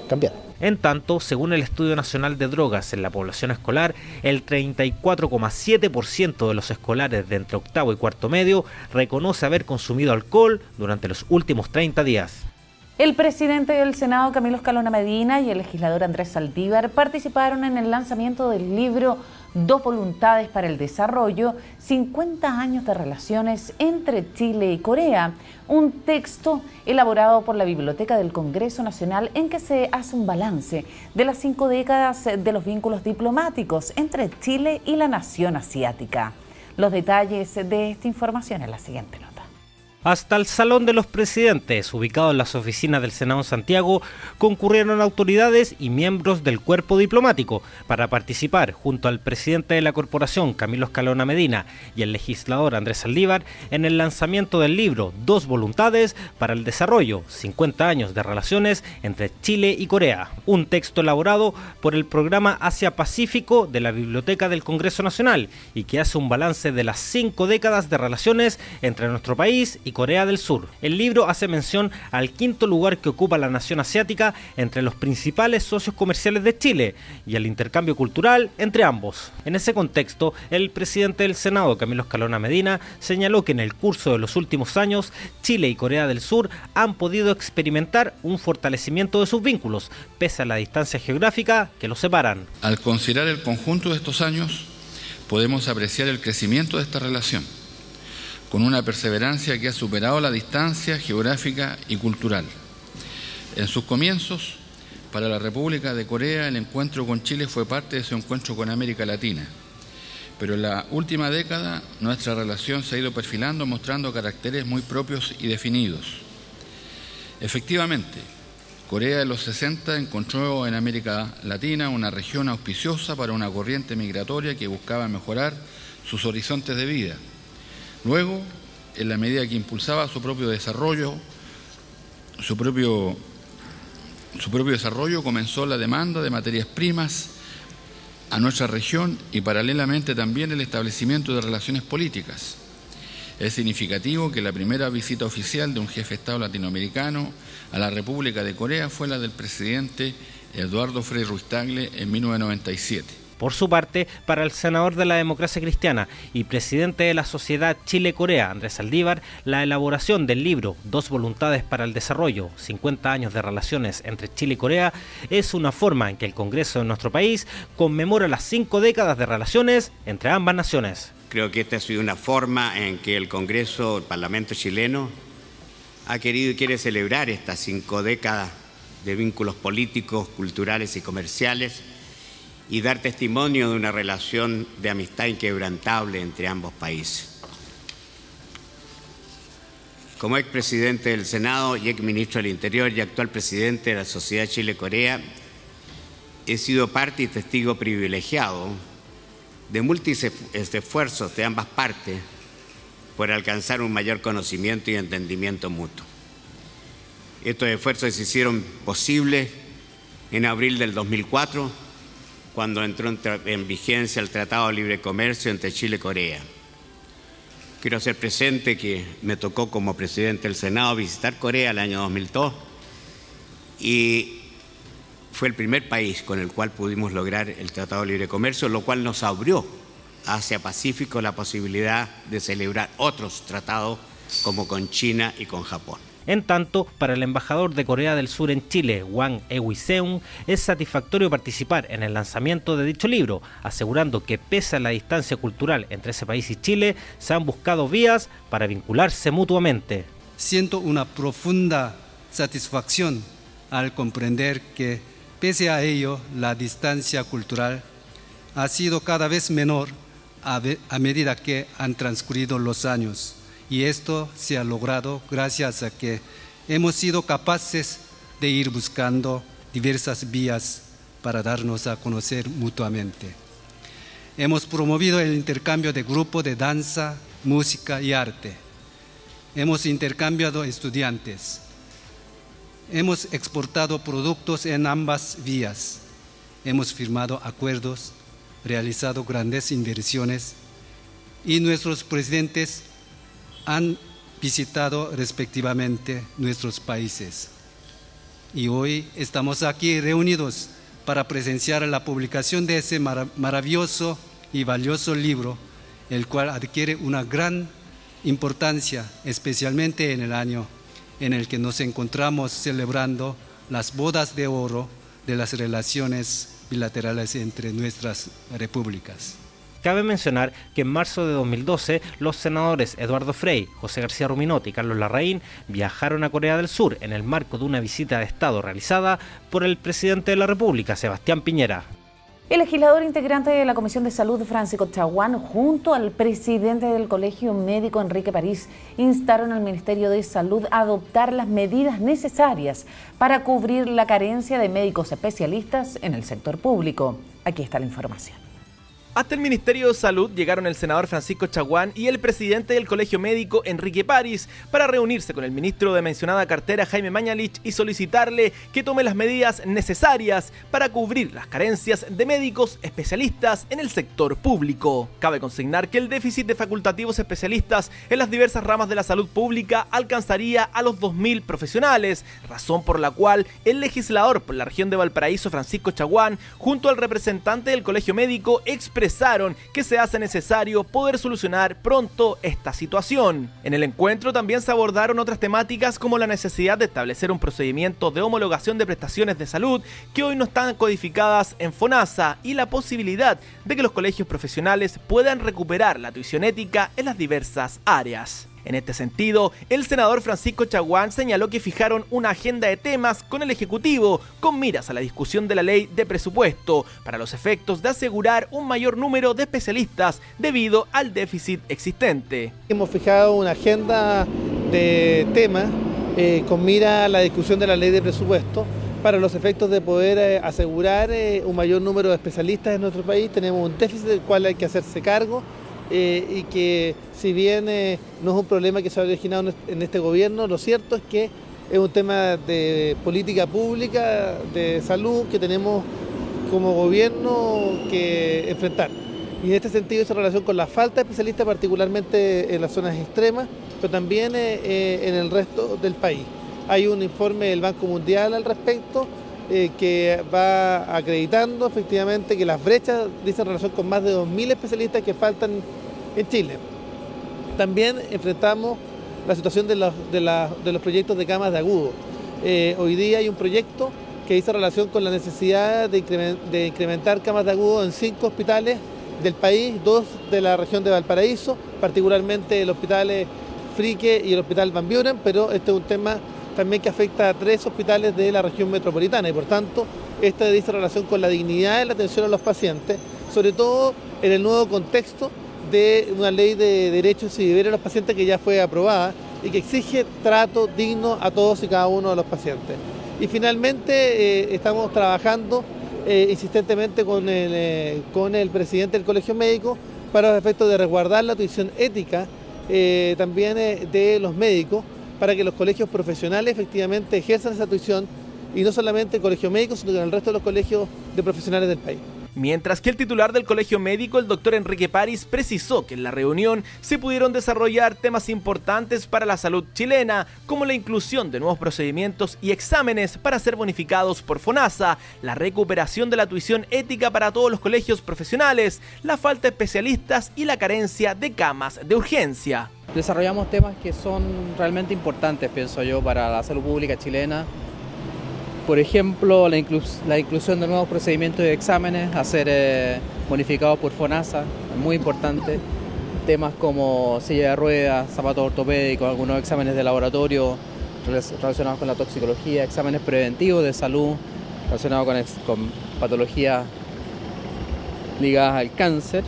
cambiar. En tanto, según el Estudio Nacional de Drogas en la población escolar, el treinta y cuatro coma siete por ciento de los escolares de entre octavo y cuarto medio reconoce haber consumido alcohol durante los últimos treinta días. El presidente del Senado, Camilo Escalona Medina, y el legislador Andrés Saldívar participaron en el lanzamiento del libro Dos Voluntades para el Desarrollo, cincuenta años de relaciones entre Chile y Corea, un texto elaborado por la Biblioteca del Congreso Nacional en que se hace un balance de las cinco décadas de los vínculos diplomáticos entre Chile y la nación asiática. Los detalles de esta información en la siguiente nota. Hasta el Salón de los Presidentes, ubicado en las oficinas del Senado en Santiago, concurrieron autoridades y miembros del cuerpo diplomático para participar junto al presidente de la corporación, Camilo Escalona Medina, y el legislador Andrés Saldívar en el lanzamiento del libro Dos Voluntades para el Desarrollo, cincuenta años de relaciones entre Chile y Corea, un texto elaborado por el programa Asia-Pacífico de la Biblioteca del Congreso Nacional y que hace un balance de las cinco décadas de relaciones entre nuestro país y Corea del Sur. El libro hace mención al quinto lugar que ocupa la nación asiática entre los principales socios comerciales de Chile y al intercambio cultural entre ambos. En ese contexto, el presidente del Senado, Camilo Escalona Medina, señaló que en el curso de los últimos años, Chile y Corea del Sur han podido experimentar un fortalecimiento de sus vínculos, pese a la distancia geográfica que los separan. Al considerar el conjunto de estos años, podemos apreciar el crecimiento de esta relación, con una perseverancia que ha superado la distancia geográfica y cultural. En sus comienzos, para la República de Corea, el encuentro con Chile fue parte de su encuentro con América Latina. Pero en la última década, nuestra relación se ha ido perfilando, mostrando caracteres muy propios y definidos. Efectivamente, Corea de los sesenta encontró en América Latina una región auspiciosa para una corriente migratoria que buscaba mejorar sus horizontes de vida. Luego, en la medida que impulsaba su propio desarrollo, su propio, su propio desarrollo, comenzó la demanda de materias primas a nuestra región y paralelamente también el establecimiento de relaciones políticas. Es significativo que la primera visita oficial de un jefe de Estado latinoamericano a la República de Corea fue la del presidente Eduardo Frei Ruiz-Tagle en mil novecientos noventa y siete. Por su parte, para el senador de la Democracia Cristiana y presidente de la Sociedad Chile-Corea, Andrés Saldívar, la elaboración del libro Dos Voluntades para el Desarrollo, cincuenta años de relaciones entre Chile y Corea, es una forma en que el Congreso de nuestro país conmemora las cinco décadas de relaciones entre ambas naciones. Creo que esta ha sido una forma en que el Congreso, el Parlamento chileno, ha querido y quiere celebrar estas cinco décadas de vínculos políticos, culturales y comerciales, y dar testimonio de una relación de amistad inquebrantable entre ambos países. Como expresidente del Senado y exministro del Interior y actual presidente de la Sociedad Chile-Corea, he sido parte y testigo privilegiado de múltiples esfuerzos de ambas partes por alcanzar un mayor conocimiento y entendimiento mutuo. Estos esfuerzos se hicieron posibles en abril del dos mil cuatro, cuando entró en vigencia el Tratado de Libre Comercio entre Chile y Corea. Quiero hacer presente que me tocó como presidente del Senado visitar Corea el año dos mil dos y fue el primer país con el cual pudimos lograr el Tratado de Libre Comercio, lo cual nos abrió hacia Pacífico la posibilidad de celebrar otros tratados como con China y con Japón. En tanto, para el embajador de Corea del Sur en Chile, Wang Eui-seung, es satisfactorio participar en el lanzamiento de dicho libro, asegurando que pese a la distancia cultural entre ese país y Chile, se han buscado vías para vincularse mutuamente. Siento una profunda satisfacción al comprender que, pese a ello, la distancia cultural ha sido cada vez menor a, a medida que han transcurrido los años. Y esto se ha logrado gracias a que hemos sido capaces de ir buscando diversas vías para darnos a conocer mutuamente. Hemos promovido el intercambio de grupos de danza, música y arte. Hemos intercambiado estudiantes. Hemos exportado productos en ambas vías. Hemos firmado acuerdos, realizado grandes inversiones y nuestros presidentes han visitado respectivamente nuestros países. y hoy estamos aquí reunidos para presenciar la publicación de ese mar maravilloso y valioso libro, el cual adquiere una gran importancia, especialmente en el año en el que nos encontramos celebrando las bodas de oro de las relaciones bilaterales entre nuestras repúblicas. Cabe mencionar que en marzo de dos mil doce los senadores Eduardo Frei, José García Ruminotti y Carlos Larraín viajaron a Corea del Sur en el marco de una visita de Estado realizada por el presidente de la República, Sebastián Piñera. El legislador integrante de la Comisión de Salud, Francisco Chaguán, junto al presidente del Colegio Médico, Enrique París, instaron al Ministerio de Salud a adoptar las medidas necesarias para cubrir la carencia de médicos especialistas en el sector público. Aquí está la información. Hasta el Ministerio de Salud llegaron el senador Francisco Chaguán y el presidente del Colegio Médico, Enrique París, para reunirse con el ministro de mencionada cartera, Jaime Mañalich, y solicitarle que tome las medidas necesarias para cubrir las carencias de médicos especialistas en el sector público. Cabe consignar que el déficit de facultativos especialistas en las diversas ramas de la salud pública alcanzaría a los dos mil profesionales, razón por la cual el legislador por la región de Valparaíso, Francisco Chaguán, junto al representante del Colegio Médico, expresaron que se hace necesario poder solucionar pronto esta situación. En el encuentro también se abordaron otras temáticas como la necesidad de establecer un procedimiento de homologación de prestaciones de salud que hoy no están codificadas en FONASA y la posibilidad de que los colegios profesionales puedan recuperar la tuición ética en las diversas áreas. En este sentido, el senador Francisco Chaguán señaló que fijaron una agenda de temas con el Ejecutivo con miras a la discusión de la ley de presupuesto para los efectos de asegurar un mayor número de especialistas debido al déficit existente. Hemos fijado una agenda de temas eh, con mira a la discusión de la ley de presupuesto para los efectos de poder eh, asegurar eh, un mayor número de especialistas en nuestro país. Tenemos un déficit del cual hay que hacerse cargo. Eh, y que si bien eh, no es un problema que se ha originado en este gobierno, lo cierto es que es un tema de política pública, de salud, que tenemos como gobierno que enfrentar. Y en este sentido, esa relación con la falta de especialistas, particularmente en las zonas extremas, pero también eh, eh, en el resto del país. Hay un informe del Banco Mundial al respecto, Eh, que va acreditando efectivamente que las brechas dicen relación con más de dos mil especialistas que faltan en Chile. También enfrentamos la situación de los, de la, de los proyectos de camas de agudo. Eh, hoy día hay un proyecto que dice relación con la necesidad de, increment, de incrementar camas de agudo en cinco hospitales del país, dos de la región de Valparaíso, particularmente el Hospital Frique y el Hospital Van Buren, pero este es un tema también que afecta a tres hospitales de la región metropolitana y por tanto esta dice relación con la dignidad de la atención a los pacientes, sobre todo en el nuevo contexto de una ley de derechos y deberes de los pacientes que ya fue aprobada y que exige trato digno a todos y cada uno de los pacientes. Y finalmente eh, estamos trabajando eh, insistentemente con el, eh, con el presidente del Colegio Médico para los efectos de resguardar la tuición ética eh, también eh, de los médicos, para que los colegios profesionales efectivamente ejerzan esa tuición y no solamente el Colegio Médico, sino que en el resto de los colegios de profesionales del país. Mientras que el titular del Colegio Médico, el doctor Enrique París, precisó que en la reunión se pudieron desarrollar temas importantes para la salud chilena, como la inclusión de nuevos procedimientos y exámenes para ser bonificados por FONASA, la recuperación de la tuición ética para todos los colegios profesionales, la falta de especialistas y la carencia de camas de urgencia. Desarrollamos temas que son realmente importantes, pienso yo, para la salud pública chilena. Por ejemplo, la, inclus la inclusión de nuevos procedimientos y exámenes a ser eh, bonificados por FONASA, muy importante. Temas como silla de ruedas, zapatos ortopédicos, algunos exámenes de laboratorio relacionados con la toxicología, exámenes preventivos de salud relacionados con, con patologías ligadas al cáncer.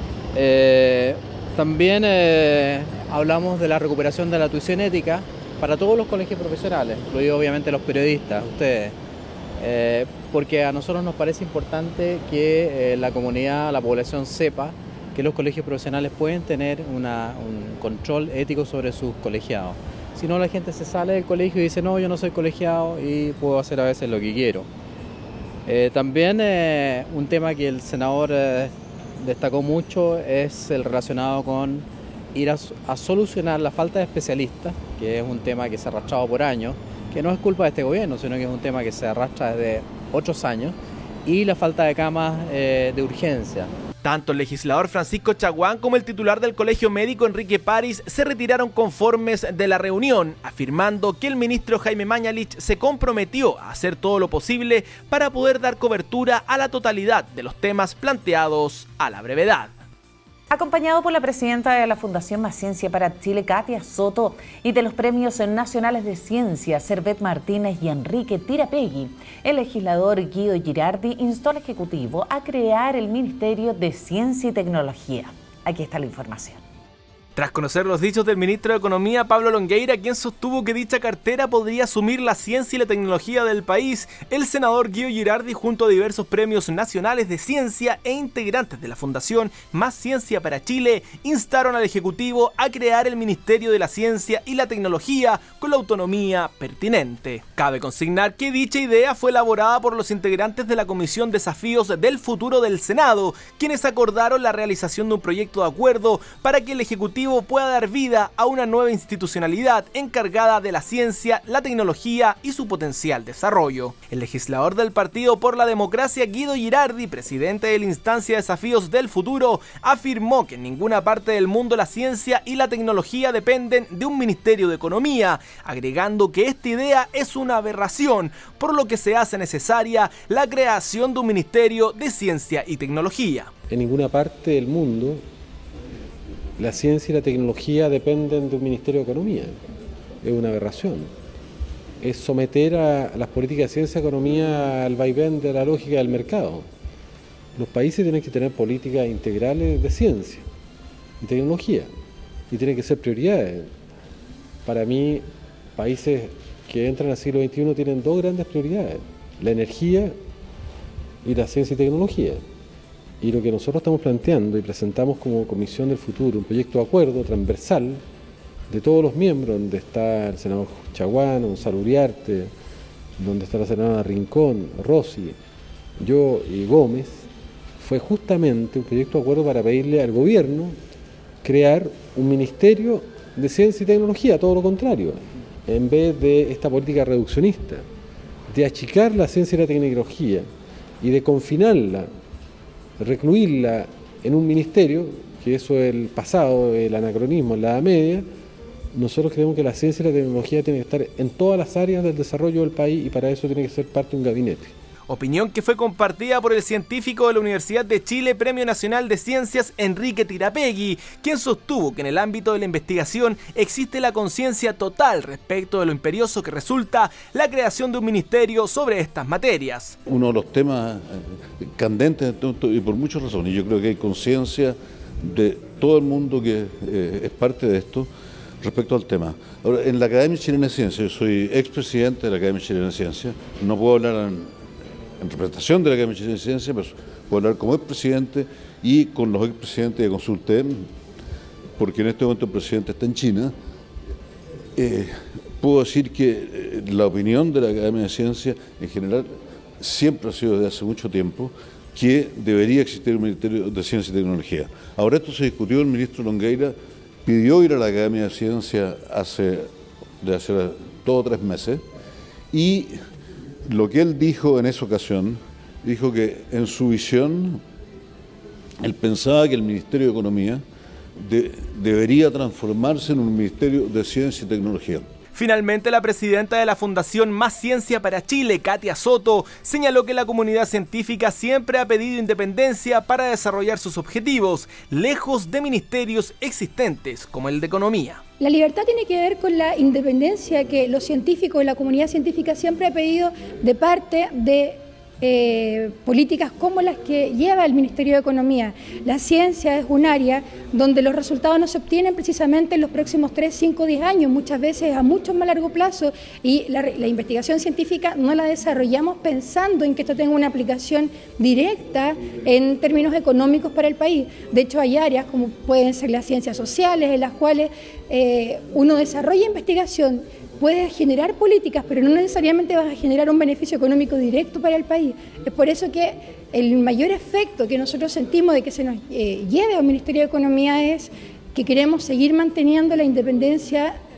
Eh, también eh, hablamos de la recuperación de la tuición ética para todos los colegios profesionales, incluidos obviamente los periodistas, ustedes, eh, porque a nosotros nos parece importante que eh, la comunidad, la población sepa que los colegios profesionales pueden tener una, un control ético sobre sus colegiados. Si no, la gente se sale del colegio y dice, no, yo no soy colegiado y puedo hacer a veces lo que quiero. Eh, también eh, un tema que el senador eh, destacó mucho es el relacionado con ir a, a solucionar la falta de especialistas, que es un tema que se ha arrastrado por años que no es culpa de este gobierno, sino que es un tema que se arrastra desde otros años, y la falta de camas eh, de urgencia. Tanto el legislador Francisco Chaguán como el titular del Colegio Médico Enrique París se retiraron conformes de la reunión, afirmando que el ministro Jaime Mañalich se comprometió a hacer todo lo posible para poder dar cobertura a la totalidad de los temas planteados a la brevedad. Acompañado por la presidenta de la Fundación Más Ciencia para Chile, Katia Soto, y de los Premios Nacionales de Ciencia, Servet Martínez y Enrique Tirapegui, el legislador Guido Girardi instó al Ejecutivo a crear el Ministerio de Ciencia y Tecnología. Aquí está la información. Tras conocer los dichos del ministro de Economía, Pablo Longueira, quien sostuvo que dicha cartera podría asumir la ciencia y la tecnología del país, el senador Guido Girardi, junto a diversos premios nacionales de ciencia e integrantes de la Fundación Más Ciencia para Chile, instaron al Ejecutivo a crear el Ministerio de la Ciencia y la Tecnología con la autonomía pertinente. Cabe consignar que dicha idea fue elaborada por los integrantes de la Comisión Desafíos del Futuro del Senado, quienes acordaron la realización de un proyecto de acuerdo para que el Ejecutivo pueda dar vida a una nueva institucionalidad encargada de la ciencia, la tecnología y su potencial desarrollo. El legislador del Partido por la Democracia, Guido Girardi, presidente de la instancia Desafíos del Futuro, afirmó que en ninguna parte del mundo la ciencia y la tecnología dependen de un Ministerio de Economía, agregando que esta idea es una aberración, por lo que se hace necesaria la creación de un Ministerio de Ciencia y Tecnología. En ninguna parte del mundo la ciencia y la tecnología dependen de un Ministerio de Economía. Es una aberración. Es someter a las políticas de ciencia y economía al vaivén de la lógica del mercado. Los países tienen que tener políticas integrales de ciencia y tecnología y tienen que ser prioridades. Para mí, países que entran al siglo veintiuno tienen dos grandes prioridades: la energía y la ciencia y tecnología. Y lo que nosotros estamos planteando y presentamos como Comisión del Futuro, un proyecto de acuerdo transversal de todos los miembros, donde está el senador Chaguán, Gonzalo Uriarte, donde está la senadora Rincón, Rossi, yo y Gómez, fue justamente un proyecto de acuerdo para pedirle al gobierno crear un Ministerio de Ciencia y Tecnología, todo lo contrario, en vez de esta política reduccionista, de achicar la ciencia y la tecnología y de confinarla, recluirla en un ministerio, que eso es el pasado, el anacronismo en la Edad Media. Nosotros creemos que la ciencia y la tecnología tienen que estar en todas las áreas del desarrollo del país y para eso tiene que ser parte de un gabinete. Opinión que fue compartida por el científico de la Universidad de Chile, Premio Nacional de Ciencias, Enrique Tirapegui, quien sostuvo que en el ámbito de la investigación existe la conciencia total respecto de lo imperioso que resulta la creación de un ministerio sobre estas materias. Uno de los temas candentes y por muchas razones, yo creo que hay conciencia de todo el mundo que eh, es parte de esto respecto al tema. Ahora, en la Academia Chilena de Ciencias, yo soy expresidente de la Academia Chilena de Ciencias, no puedo hablar en en representación de la Academia Chilena de Ciencias, pero puedo hablar como expresidente y con los expresidentes de Consultem, porque en este momento el presidente está en China. Eh, puedo decir que eh, la opinión de la Academia de Ciencias en general siempre ha sido desde hace mucho tiempo que debería existir un Ministerio de Ciencia y Tecnología. Ahora esto se discutió, el ministro Longueira pidió ir a la Academia de Ciencias hace, de hace dos o tres meses y lo que él dijo en esa ocasión, dijo que en su visión, él pensaba que el Ministerio de Economía de, debería transformarse en un Ministerio de Ciencia y Tecnología. Finalmente, la presidenta de la Fundación Más Ciencia para Chile, Katia Soto, señaló que la comunidad científica siempre ha pedido independencia para desarrollar sus objetivos, lejos de ministerios existentes como el de Economía. La libertad tiene que ver con la independencia que los científicos y la comunidad científica siempre ha pedido de parte de Eh, políticas como las que lleva el Ministerio de Economía. La ciencia es un área donde los resultados no se obtienen precisamente en los próximos tres, cinco, diez años, muchas veces a mucho más largo plazo, y la, la investigación científica no la desarrollamos pensando en que esto tenga una aplicación directa en términos económicos para el país. De hecho, hay áreas como pueden ser las ciencias sociales en las cuales eh, uno desarrolla investigación, puedes generar políticas, pero no necesariamente vas a generar un beneficio económico directo para el país. Es por eso que el mayor efecto que nosotros sentimos de que se nos eh, lleve al Ministerio de Economía es que queremos seguir manteniendo la independencia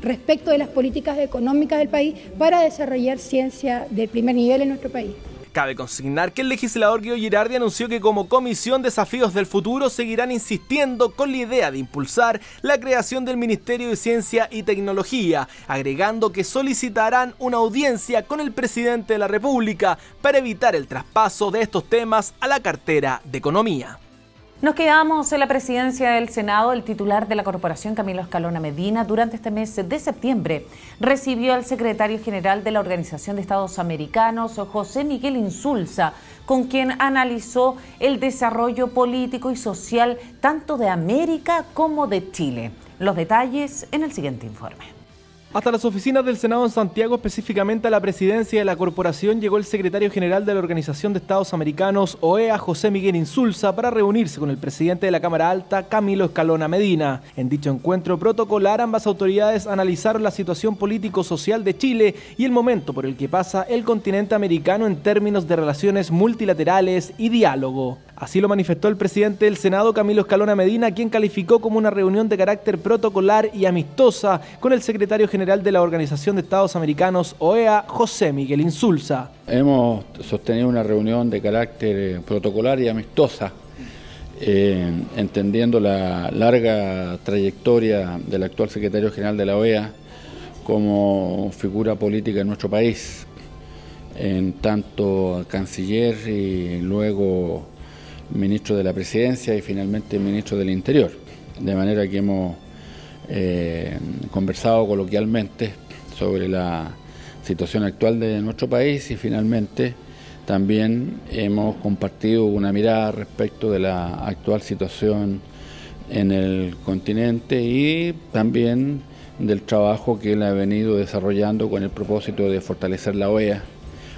respecto de las políticas económicas del país para desarrollar ciencia de primer nivel en nuestro país. Cabe consignar que el legislador Guido Girardi anunció que como Comisión Desafíos del Futuro seguirán insistiendo con la idea de impulsar la creación del Ministerio de Ciencia y Tecnología, agregando que solicitarán una audiencia con el presidente de la República para evitar el traspaso de estos temas a la cartera de Economía. Nos quedamos en la presidencia del Senado. El titular de la corporación, Camilo Escalona Medina, durante este mes de septiembre recibió al secretario general de la Organización de Estados Americanos, José Miguel Insulza, con quien analizó el desarrollo político y social tanto de América como de Chile. Los detalles en el siguiente informe. Hasta las oficinas del Senado en Santiago, específicamente a la presidencia de la corporación, llegó el secretario general de la Organización de Estados Americanos, O E A, José Miguel Insulza, para reunirse con el presidente de la Cámara Alta, Camilo Escalona Medina. En dicho encuentro protocolar, ambas autoridades analizaron la situación político-social de Chile y el momento por el que pasa el continente americano en términos de relaciones multilaterales y diálogo. Así lo manifestó el presidente del Senado, Camilo Escalona Medina, quien calificó como una reunión de carácter protocolar y amistosa con el secretario general de la Organización de Estados Americanos, O E A, José Miguel Insulza. Hemos sostenido una reunión de carácter protocolar y amistosa, eh, entendiendo la larga trayectoria del actual secretario general de la O E A como figura política en nuestro país, en tanto canciller y luego ministro de la Presidencia y finalmente ministro del Interior. De manera que hemos eh, conversado coloquialmente sobre la situación actual de nuestro país y finalmente también hemos compartido una mirada respecto de la actual situación en el continente y también del trabajo que él ha venido desarrollando con el propósito de fortalecer la O E A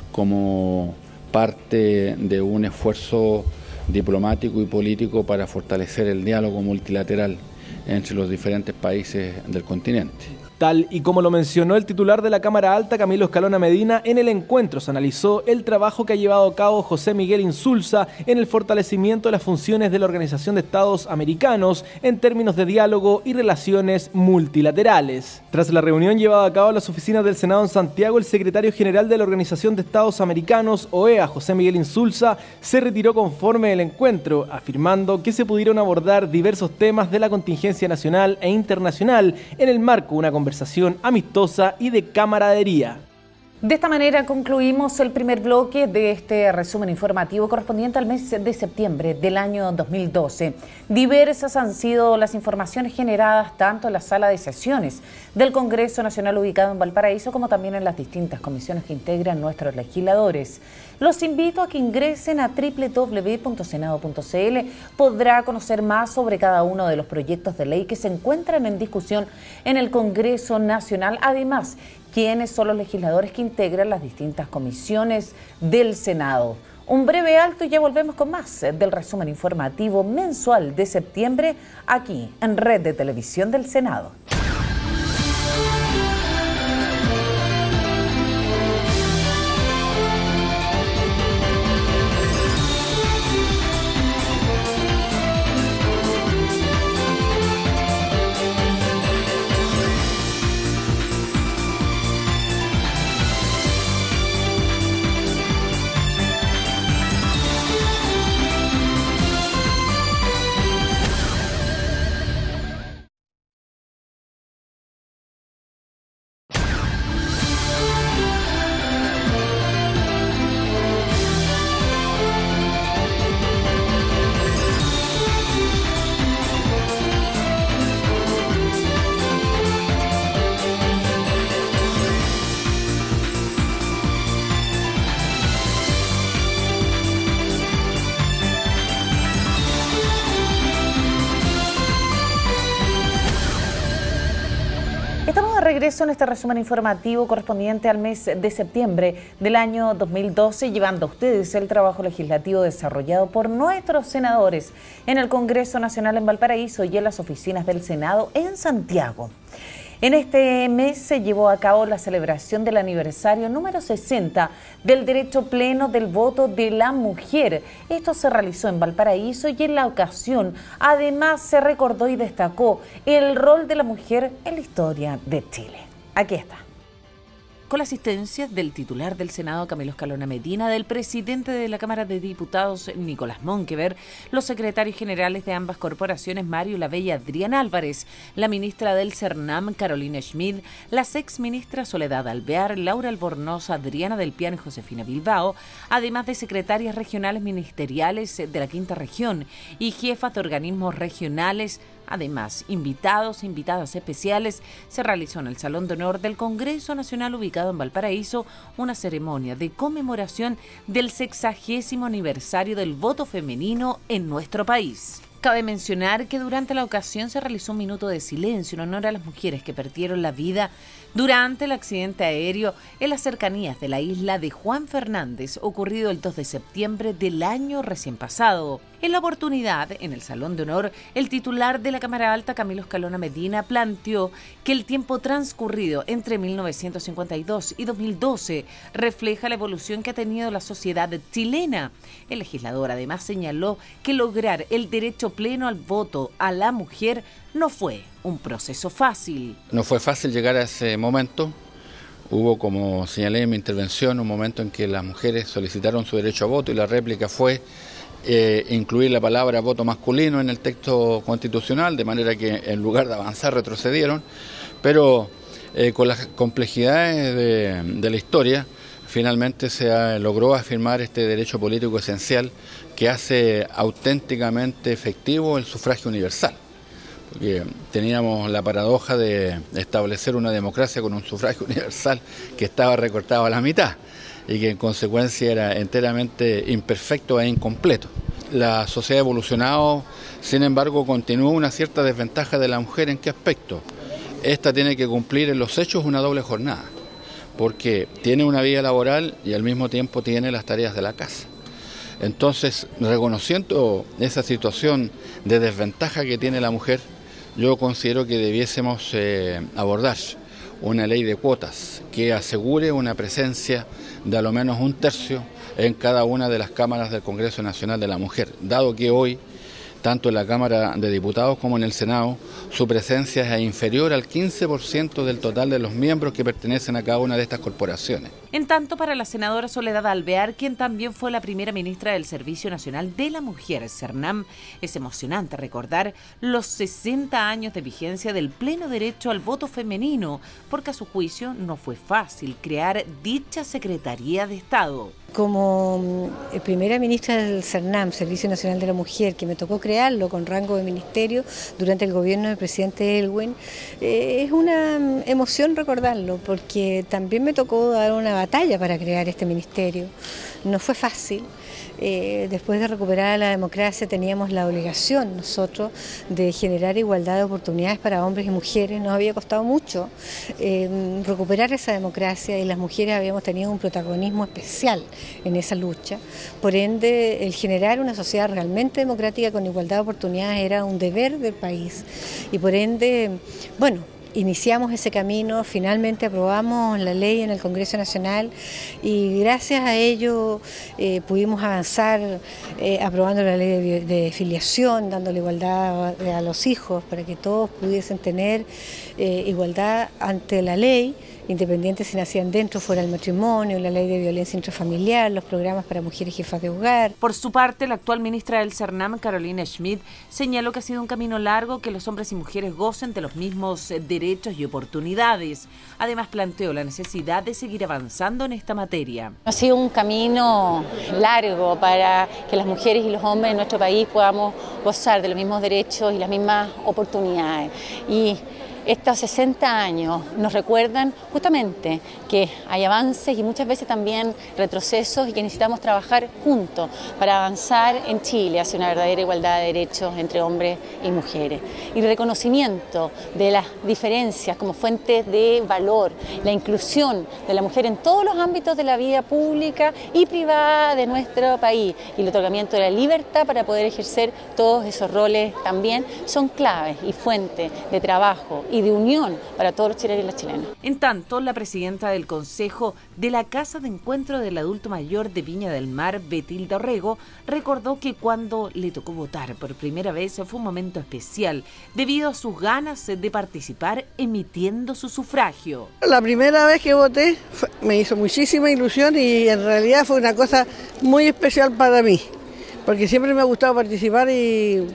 como parte de un esfuerzo diplomático y político para fortalecer el diálogo multilateral entre los diferentes países del continente. Tal y como lo mencionó el titular de la Cámara Alta, Camilo Escalona Medina, en el encuentro se analizó el trabajo que ha llevado a cabo José Miguel Insulza en el fortalecimiento de las funciones de la Organización de Estados Americanos en términos de diálogo y relaciones multilaterales. Tras la reunión llevada a cabo en las oficinas del Senado en Santiago, el secretario general de la Organización de Estados Americanos, O E A, José Miguel Insulza, se retiró conforme del encuentro, afirmando que se pudieron abordar diversos temas de la contingencia nacional e internacional en el marco de una conversación conversación amistosa y de camaradería. De esta manera concluimos el primer bloque de este resumen informativo correspondiente al mes de septiembre del año dos mil doce. Diversas han sido las informaciones generadas tanto en la sala de sesiones del Congreso Nacional ubicado en Valparaíso como también en las distintas comisiones que integran nuestros legisladores. Los invito a que ingresen a doble u doble u doble u punto senado punto c l. Podrá conocer más sobre cada uno de los proyectos de ley que se encuentran en discusión en el Congreso Nacional. Además, quiénes son los legisladores que integran las distintas comisiones del Senado. Un breve alto y ya volvemos con más del resumen informativo mensual de septiembre aquí en Red de Televisión del Senado. Regreso en este resumen informativo correspondiente al mes de septiembre del año dos mil doce, llevando a ustedes el trabajo legislativo desarrollado por nuestros senadores en el Congreso Nacional en Valparaíso y en las oficinas del Senado en Santiago. En este mes se llevó a cabo la celebración del aniversario número sesenta del derecho pleno del voto de la mujer. Esto se realizó en Valparaíso y en la ocasión además se recordó y destacó el rol de la mujer en la historia de Chile. Aquí está. Con la asistencia del titular del Senado, Camilo Escalona Medina, del presidente de la Cámara de Diputados, Nicolás Monkever, los secretarios generales de ambas corporaciones, Mario Lavella y Adrián Álvarez, la ministra del CERNAM, Carolina Schmid, las exministras Soledad Alvear, Laura Albornoz, Adriana del Piano y Josefina Bilbao, además de secretarias regionales ministeriales de la Quinta Región y jefas de organismos regionales. Además, invitados e invitadas especiales, se realizó en el Salón de Honor del Congreso Nacional ubicado en Valparaíso una ceremonia de conmemoración del sexagésimo aniversario del voto femenino en nuestro país. Cabe mencionar que durante la ocasión se realizó un minuto de silencio en honor a las mujeres que perdieron la vida durante el accidente aéreo en las cercanías de la isla de Juan Fernández, ocurrido el dos de septiembre del año recién pasado. En la oportunidad, en el Salón de Honor, el titular de la Cámara Alta, Camilo Escalona Medina, planteó que el tiempo transcurrido entre mil novecientos cincuenta y dos y dos mil doce refleja la evolución que ha tenido la sociedad chilena. El legislador además señaló que lograr el derecho pleno al voto a la mujer no fue un proceso fácil. No fue fácil llegar a ese momento. Hubo, como señalé en mi intervención, un momento en que las mujeres solicitaron su derecho a voto y la réplica fue eh, incluir la palabra voto masculino en el texto constitucional, de manera que en lugar de avanzar retrocedieron, pero eh, con las complejidades de, de la historia, finalmente se ha, logró afirmar este derecho político esencial que hace auténticamente efectivo el sufragio universal. Porque teníamos la paradoja de establecer una democracia con un sufragio universal que estaba recortado a la mitad y que en consecuencia era enteramente imperfecto e incompleto. La sociedad ha evolucionado, sin embargo, continúa una cierta desventaja de la mujer. ¿En qué aspecto? Esta tiene que cumplir en los hechos una doble jornada, porque tiene una vida laboral y al mismo tiempo tiene las tareas de la casa. Entonces, reconociendo esa situación de desventaja que tiene la mujer, yo considero que debiésemos eh, abordar una ley de cuotas que asegure una presencia de a lo menos un tercio en cada una de las cámaras del Congreso Nacional de la Mujer, dado que hoy, tanto en la Cámara de Diputados como en el Senado, su presencia es inferior al quince por ciento del total de los miembros que pertenecen a cada una de estas corporaciones. En tanto, para la senadora Soledad Alvear, quien también fue la primera ministra del Servicio Nacional de la Mujer, CERNAM, es emocionante recordar los sesenta años de vigencia del pleno derecho al voto femenino, porque a su juicio no fue fácil crear dicha Secretaría de Estado. Como primera ministra del CERNAM, Servicio Nacional de la Mujer, que me tocó crearlo con rango de ministerio durante el gobierno del presidente Elwin, eh, es una emoción recordarlo, porque también me tocó dar una batalla para crear este ministerio. No fue fácil. Eh, después de recuperar la democracia teníamos la obligación nosotros de generar igualdad de oportunidades para hombres y mujeres. Nos había costado mucho eh, recuperar esa democracia y las mujeres habíamos tenido un protagonismo especial en esa lucha. Por ende, el generar una sociedad realmente democrática con igualdad de oportunidades era un deber del país y por ende, bueno, iniciamos ese camino, finalmente aprobamos la ley en el Congreso Nacional y gracias a ello eh, pudimos avanzar eh, aprobando la ley de, de filiación, dándole igualdad a, a los hijos para que todos pudiesen tener eh, igualdad ante la ley, independiente si nacían dentro o fuera del matrimonio, la ley de violencia intrafamiliar, los programas para mujeres jefas de hogar. Por su parte, la actual ministra del CERNAM, Carolina Schmid, señaló que ha sido un camino largo que los hombres y mujeres gocen de los mismos derechos y oportunidades. Además, planteó la necesidad de seguir avanzando en esta materia. Ha sido un camino largo para que las mujeres y los hombres en nuestro país podamos gozar de los mismos derechos y las mismas oportunidades. Y estos sesenta años nos recuerdan justamente que hay avances y muchas veces también retrocesos y que necesitamos trabajar juntos para avanzar en Chile hacia una verdadera igualdad de derechos entre hombres y mujeres. Y el reconocimiento de las diferencias como fuente de valor, la inclusión de la mujer en todos los ámbitos de la vida pública y privada de nuestro país y el otorgamiento de la libertad para poder ejercer todos esos roles también son claves y fuente de trabajo y de unión para todos los chilenos y las chilenas. En tanto, la presidenta del Consejo de la Casa de Encuentro del Adulto Mayor de Viña del Mar, Betilda Orrego, recordó que cuando le tocó votar por primera vez fue un momento especial debido a sus ganas de participar emitiendo su sufragio. La primera vez que voté fue, me hizo muchísima ilusión y en realidad fue una cosa muy especial para mí, porque siempre me ha gustado participar y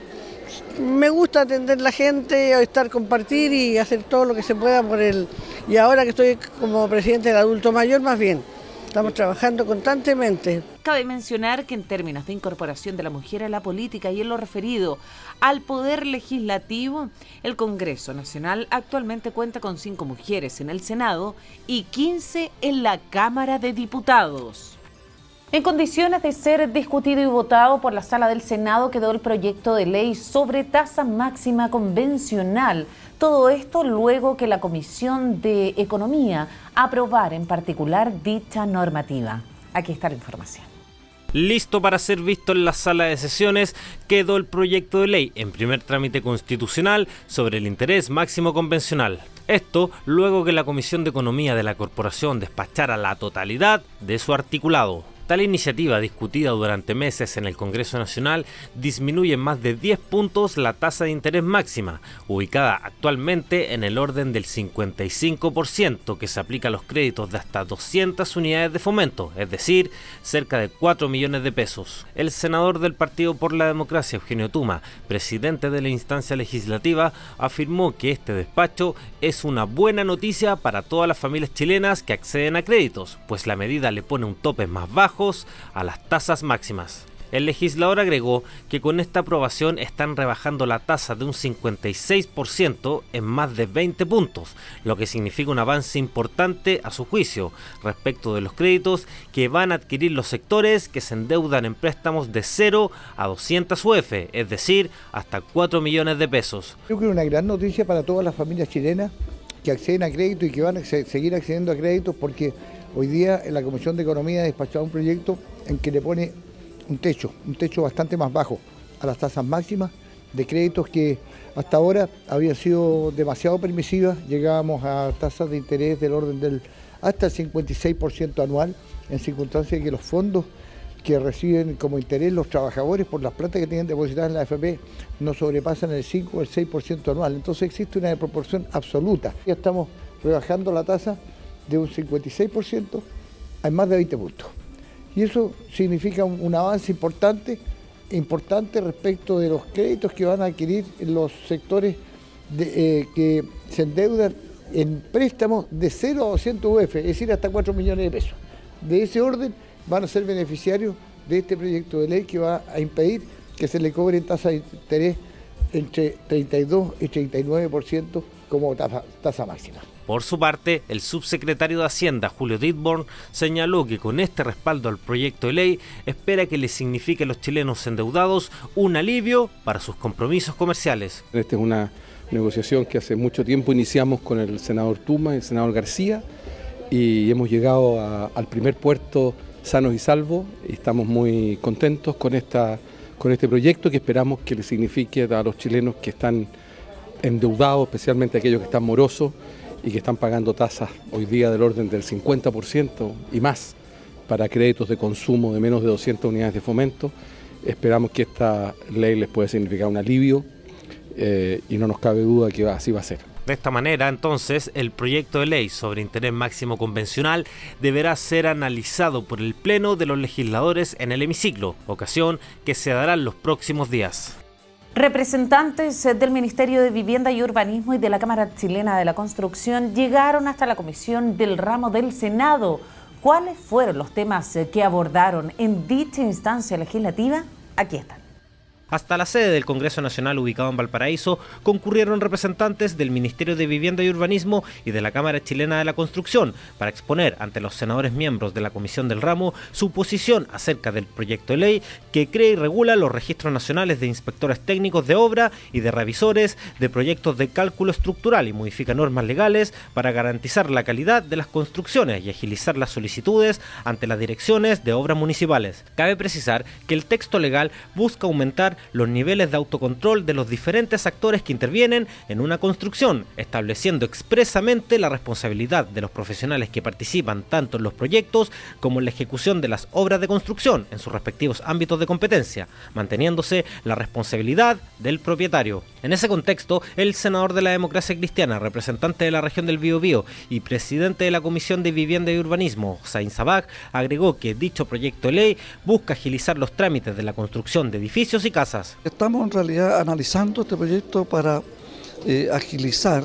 me gusta atender a la gente, estar, compartir y hacer todo lo que se pueda por él. Y ahora que estoy como presidente del adulto mayor, más bien, estamos trabajando constantemente. Cabe mencionar que en términos de incorporación de la mujer a la política y en lo referido al poder legislativo, el Congreso Nacional actualmente cuenta con cinco mujeres en el Senado y quince en la Cámara de Diputados. En condiciones de ser discutido y votado por la Sala del Senado quedó el proyecto de ley sobre tasa máxima convencional. Todo esto luego que la Comisión de Economía aprobara en particular dicha normativa. Aquí está la información. Listo para ser visto en la sala de sesiones, quedó el proyecto de ley en primer trámite constitucional sobre el interés máximo convencional. Esto luego que la Comisión de Economía de la Corporación despachara la totalidad de su articulado. Tal iniciativa, discutida durante meses en el Congreso Nacional, disminuye en más de diez puntos la tasa de interés máxima, ubicada actualmente en el orden del cincuenta y cinco por ciento que se aplica a los créditos de hasta doscientas unidades de fomento, es decir, cerca de cuatro millones de pesos. El senador del Partido por la Democracia, Eugenio Tuma, presidente de la instancia legislativa, afirmó que este despacho es una buena noticia para todas las familias chilenas que acceden a créditos, pues la medida le pone un tope más bajo a las tasas máximas. El legislador agregó que con esta aprobación están rebajando la tasa de un cincuenta y seis por ciento en más de veinte puntos, lo que significa un avance importante a su juicio respecto de los créditos que van a adquirir los sectores que se endeudan en préstamos de cero a doscientas U F, es decir, hasta cuatro millones de pesos. Creo que es una gran noticia para todas las familias chilenas que acceden a crédito y que van a seguir accediendo a créditos, porque hoy día en la Comisión de Economía ha despachado un proyecto en que le pone un techo, un techo bastante más bajo a las tasas máximas de créditos que hasta ahora habían sido demasiado permisivas. Llegábamos a tasas de interés del orden del hasta el cincuenta y seis por ciento anual, en circunstancias de que los fondos que reciben como interés los trabajadores por las plantas que tienen depositadas en la A F P no sobrepasan el cinco o el seis por ciento anual. Entonces existe una proporción absoluta. Ya estamos rebajando la tasa de un cincuenta y seis por ciento a más de veinte puntos. Y eso significa un, un avance importante, importante respecto de los créditos que van a adquirir los sectores de, eh, que se endeudan en préstamos de cero a doscientas U F, es decir, hasta cuatro millones de pesos. De ese orden van a ser beneficiarios de este proyecto de ley que va a impedir que se le cobren tasas de interés entre treinta y dos y treinta y nueve por ciento como tasa, tasa máxima. Por su parte, el subsecretario de Hacienda, Julio Ditborn, señaló que con este respaldo al proyecto de ley espera que le signifique a los chilenos endeudados un alivio para sus compromisos comerciales. Esta es una negociación que hace mucho tiempo iniciamos con el senador Tuma y el senador García y hemos llegado a, al primer puerto sanos y salvos y estamos muy contentos con, esta, con este proyecto que esperamos que le signifique a los chilenos que están endeudados, especialmente aquellos que están morosos, y que están pagando tasas hoy día del orden del cincuenta por ciento y más para créditos de consumo de menos de doscientas unidades de fomento. Esperamos que esta ley les pueda significar un alivio eh, y no nos cabe duda que así va a ser. De esta manera, entonces, el proyecto de ley sobre interés máximo convencional deberá ser analizado por el Pleno de los legisladores en el hemiciclo, ocasión que se dará en los próximos días. Representantes del Ministerio de Vivienda y Urbanismo y de la Cámara Chilena de la Construcción llegaron hasta la comisión del ramo del Senado. ¿Cuáles fueron los temas que abordaron en dicha instancia legislativa? Aquí están. Hasta la sede del Congreso Nacional ubicado en Valparaíso concurrieron representantes del Ministerio de Vivienda y Urbanismo y de la Cámara Chilena de la Construcción para exponer ante los senadores miembros de la Comisión del Ramo su posición acerca del proyecto de ley que crea y regula los registros nacionales de inspectores técnicos de obra y de revisores de proyectos de cálculo estructural y modifica normas legales para garantizar la calidad de las construcciones y agilizar las solicitudes ante las direcciones de obras municipales. Cabe precisar que el texto legal busca aumentar los niveles de autocontrol de los diferentes actores que intervienen en una construcción, estableciendo expresamente la responsabilidad de los profesionales que participan tanto en los proyectos como en la ejecución de las obras de construcción en sus respectivos ámbitos de competencia, manteniéndose la responsabilidad del propietario. En ese contexto, el senador de la Democracia Cristiana, representante de la región del Biobío y presidente de la Comisión de Vivienda y Urbanismo, Hossein Sabbag, agregó que dicho proyecto de ley busca agilizar los trámites de la construcción de edificios y casas. Estamos en realidad analizando este proyecto para eh, agilizar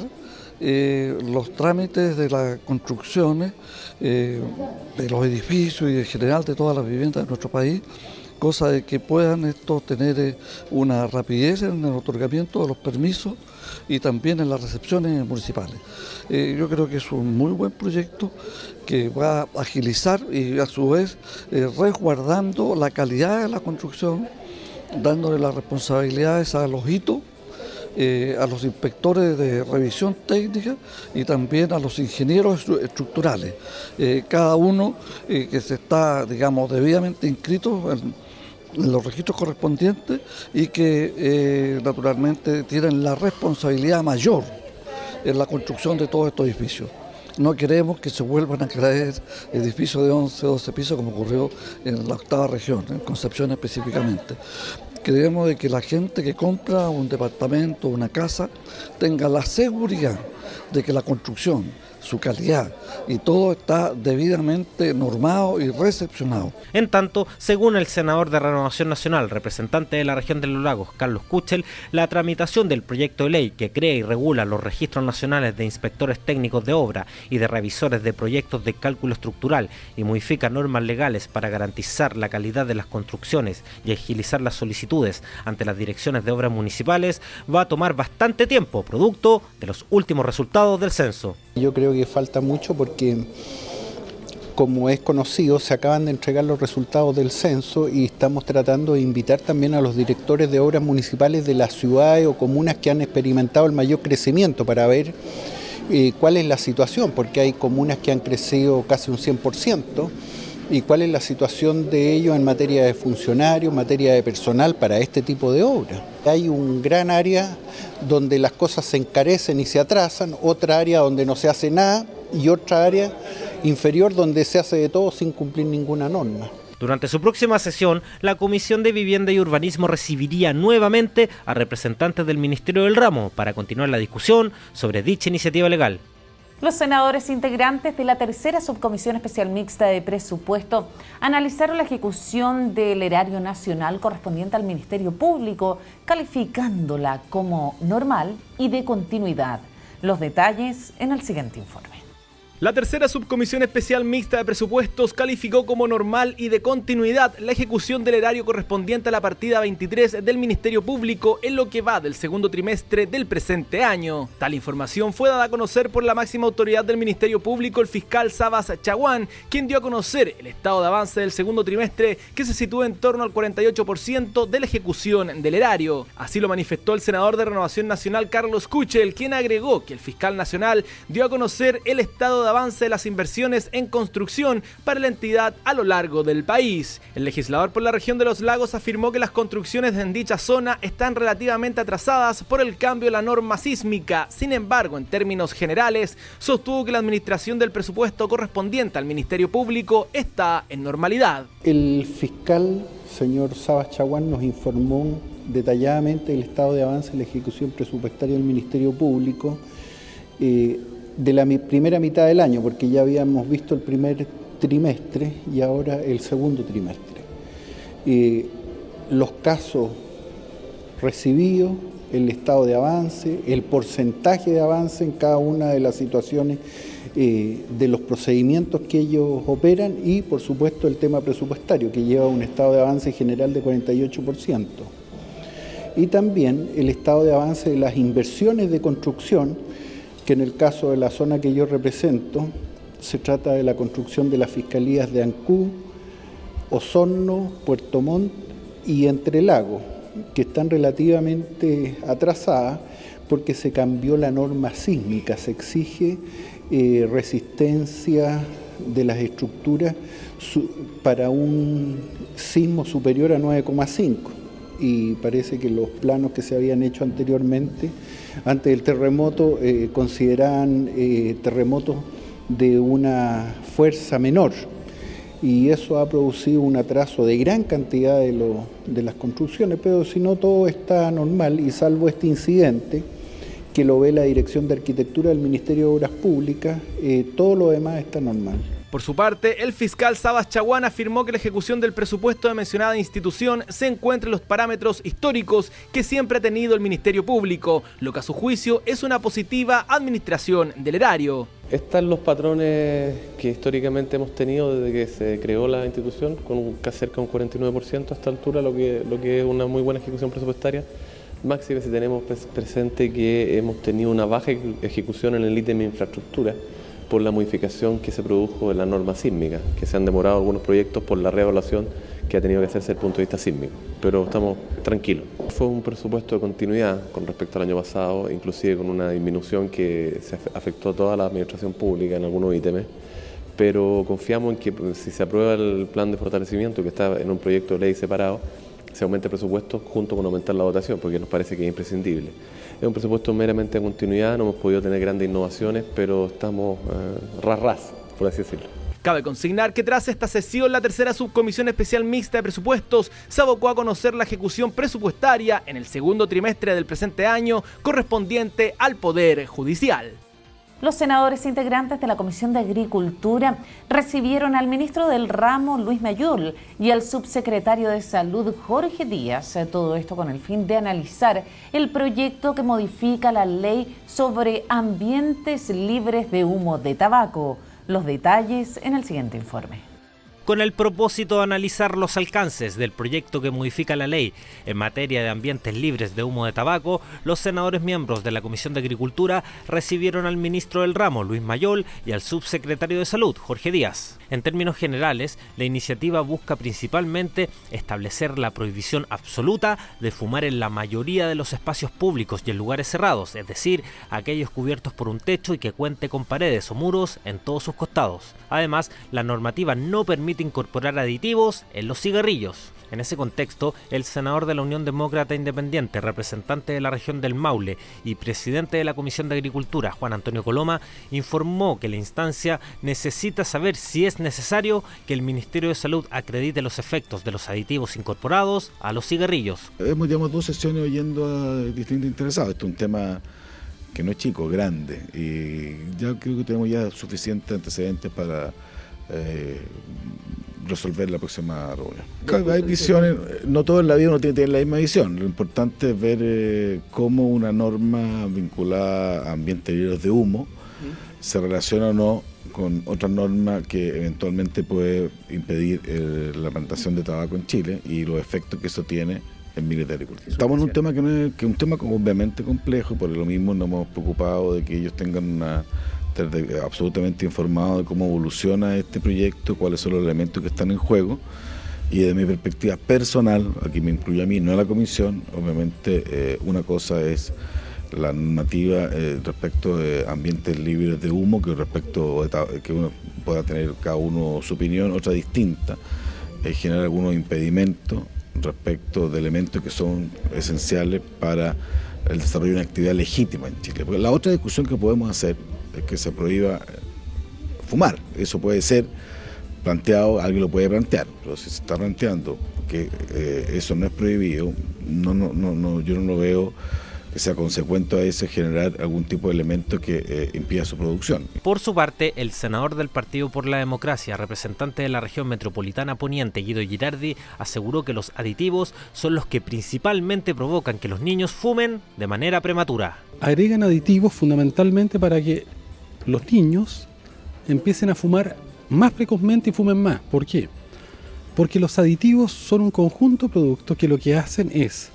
eh, los trámites de las construcciones eh, de los edificios y en general de todas las viviendas de nuestro país, cosa de que puedan estos tener eh, una rapidez en el otorgamiento de los permisos y también en las recepciones municipales. Eh, yo creo que es un muy buen proyecto que va a agilizar y a su vez eh, resguardando la calidad de la construcción, dándole las responsabilidades a los hitos, eh, a los inspectores de revisión técnica y también a los ingenieros estructurales. Eh, cada uno eh, que se está, digamos, debidamente inscrito en, en los registros correspondientes y que eh, naturalmente tienen la responsabilidad mayor en la construcción de todos estos edificios. No queremos que se vuelvan a crear edificios de once o doce pisos como ocurrió en la octava región, en Concepción específicamente. Queremos de que la gente que compra un departamento o una casa tenga la seguridad de que la construcción, su calidad y todo está debidamente normado y recepcionado. En tanto, según el senador de Renovación Nacional, representante de la región de los Lagos, Carlos Kuchel, la tramitación del proyecto de ley que crea y regula los registros nacionales de inspectores técnicos de obra y de revisores de proyectos de cálculo estructural y modifica normas legales para garantizar la calidad de las construcciones y agilizar las solicitudes ante las direcciones de obras municipales, va a tomar bastante tiempo, producto de los últimos resultados del censo. Yo creo que falta mucho porque, como es conocido, se acaban de entregar los resultados del censo y estamos tratando de invitar también a los directores de obras municipales de las ciudades o comunas que han experimentado el mayor crecimiento para ver eh, cuál es la situación, porque hay comunas que han crecido casi un cien por ciento y cuál es la situación de ellos en materia de funcionarios, en materia de personal para este tipo de obras. Hay un gran área donde las cosas se encarecen y se atrasan, otra área donde no se hace nada y otra área inferior donde se hace de todo sin cumplir ninguna norma. Durante su próxima sesión, la Comisión de Vivienda y Urbanismo recibiría nuevamente a representantes del Ministerio del Ramo para continuar la discusión sobre dicha iniciativa legal. Los senadores integrantes de la tercera subcomisión especial mixta de presupuesto analizaron la ejecución del erario nacional correspondiente al Ministerio Público, calificándola como normal y de continuidad. Los detalles en el siguiente informe. La tercera subcomisión especial mixta de presupuestos calificó como normal y de continuidad la ejecución del erario correspondiente a la partida veintitrés del Ministerio Público en lo que va del segundo trimestre del presente año. Tal información fue dada a conocer por la máxima autoridad del Ministerio Público, el fiscal Sabas Chaguán, quien dio a conocer el estado de avance del segundo trimestre que se sitúa en torno al cuarenta y ocho por ciento de la ejecución del erario. Así lo manifestó el senador de Renovación Nacional, Carlos Kuchel, quien agregó que el fiscal nacional dio a conocer el estado de avance de las inversiones en construcción para la entidad a lo largo del país. El legislador por la región de los Lagos afirmó que las construcciones en dicha zona están relativamente atrasadas por el cambio de la norma sísmica. Sin embargo, en términos generales, sostuvo que la administración del presupuesto correspondiente al Ministerio Público está en normalidad. El fiscal, señor Sabas Chaguán, nos informó detalladamente del estado de avance de la ejecución presupuestaria del Ministerio Público eh, de la primera mitad del año, porque ya habíamos visto el primer trimestre y ahora el segundo trimestre. Eh, los casos recibidos, el estado de avance, el porcentaje de avance en cada una de las situaciones eh, de los procedimientos que ellos operan y, por supuesto, el tema presupuestario, que lleva un estado de avance general de cuarenta y ocho por ciento. Y también el estado de avance de las inversiones de construcción, que en el caso de la zona que yo represento, se trata de la construcción de las fiscalías de Ancú, Osorno, Puerto Montt y Entre Lagos, que están relativamente atrasadas porque se cambió la norma sísmica, se exige eh, resistencia de las estructuras su, para un sismo superior a nueve coma cinco. y parece que los planos que se habían hecho anteriormente, antes del terremoto, eh, consideraban eh, terremotos de una fuerza menor, y eso ha producido un atraso de gran cantidad de, lo, de las construcciones, pero si no, todo está normal, y salvo este incidente que lo ve la Dirección de Arquitectura del Ministerio de Obras Públicas, eh, todo lo demás está normal. Por su parte, el fiscal Sabas Chaguán afirmó que la ejecución del presupuesto de mencionada institución se encuentra en los parámetros históricos que siempre ha tenido el Ministerio Público, lo que a su juicio es una positiva administración del erario. Están los patrones que históricamente hemos tenido desde que se creó la institución, con un, cerca de un cuarenta y nueve por ciento a esta altura, lo que, lo que es una muy buena ejecución presupuestaria. Máxime si tenemos presente que hemos tenido una baja ejecución en el ítem de infraestructura por la modificación que se produjo en la norma sísmica, que se han demorado algunos proyectos por la reevaluación que ha tenido que hacerse desde el punto de vista sísmico, pero estamos tranquilos. Fue un presupuesto de continuidad con respecto al año pasado, inclusive con una disminución que se afectó a toda la administración pública en algunos ítems, pero confiamos en que si se aprueba el plan de fortalecimiento, que está en un proyecto de ley separado, se aumente el presupuesto junto con aumentar la dotación, porque nos parece que es imprescindible. Es un presupuesto meramente de continuidad, no hemos podido tener grandes innovaciones, pero estamos eh, ras ras, por así decirlo. Cabe consignar que tras esta sesión, la tercera subcomisión especial mixta de presupuestos se abocó a conocer la ejecución presupuestaria en el segundo trimestre del presente año correspondiente al Poder Judicial. Los senadores integrantes de la Comisión de Agricultura recibieron al ministro del ramo, Luis Mayol, y al subsecretario de Salud, Jorge Díaz. Todo esto con el fin de analizar el proyecto que modifica la ley sobre ambientes libres de humo de tabaco. Los detalles en el siguiente informe. Con el propósito de analizar los alcances del proyecto que modifica la ley en materia de ambientes libres de humo de tabaco, los senadores miembros de la Comisión de Agricultura recibieron al ministro del ramo, Luis Mayol, y al subsecretario de Salud, Jorge Díaz. En términos generales, la iniciativa busca principalmente establecer la prohibición absoluta de fumar en la mayoría de los espacios públicos y en lugares cerrados, es decir, aquellos cubiertos por un techo y que cuente con paredes o muros en todos sus costados. Además, la normativa no permite incorporar aditivos en los cigarrillos. En ese contexto, el senador de la Unión Demócrata Independiente, representante de la región del Maule y presidente de la Comisión de Agricultura, Juan Antonio Coloma, informó que la instancia necesita saber si es necesario que el Ministerio de Salud acredite los efectos de los aditivos incorporados a los cigarrillos. Hemos, digamos, dos sesiones oyendo a distintos interesados. Esto es un tema que no es chico, grande, y ya creo que tenemos ya suficientes antecedentes para eh, resolver la próxima reunión. Hay visiones, no todo en la vida uno tiene que tener la misma visión. Lo importante es ver eh, cómo una norma vinculada a ambientes libres de humo se relaciona o no con otra norma que eventualmente puede impedir eh, la plantación de tabaco en Chile y los efectos que eso tiene en miles de agricultores. Estamos en un tema que, no es, que es un tema obviamente complejo, por lo mismo nos hemos preocupado de que ellos tengan una absolutamente informado de cómo evoluciona este proyecto, cuáles son los elementos que están en juego, y desde mi perspectiva personal, aquí me incluye a mí, no a la comisión, obviamente eh, una cosa es la normativa eh, respecto de ambientes libres de humo, que respecto de que uno pueda tener cada uno su opinión, otra distinta, es generar algunos impedimentos respecto de elementos que son esenciales para el desarrollo de una actividad legítima en Chile. Porque la otra discusión que podemos hacer es que se prohíba fumar. Eso puede ser planteado, alguien lo puede plantear, pero si se está planteando que eh, eso no es prohibido, no, no, no, no, yo no lo veo que sea consecuente a eso generar algún tipo de elemento que eh, impida su producción. Por su parte, el senador del Partido por la Democracia, representante de la región metropolitana poniente, Guido Girardi, aseguró que los aditivos son los que principalmente provocan que los niños fumen de manera prematura. Agregan aditivos fundamentalmente para que los niños empiecen a fumar más precozmente y fumen más. ¿Por qué? Porque los aditivos son un conjunto de productos que lo que hacen es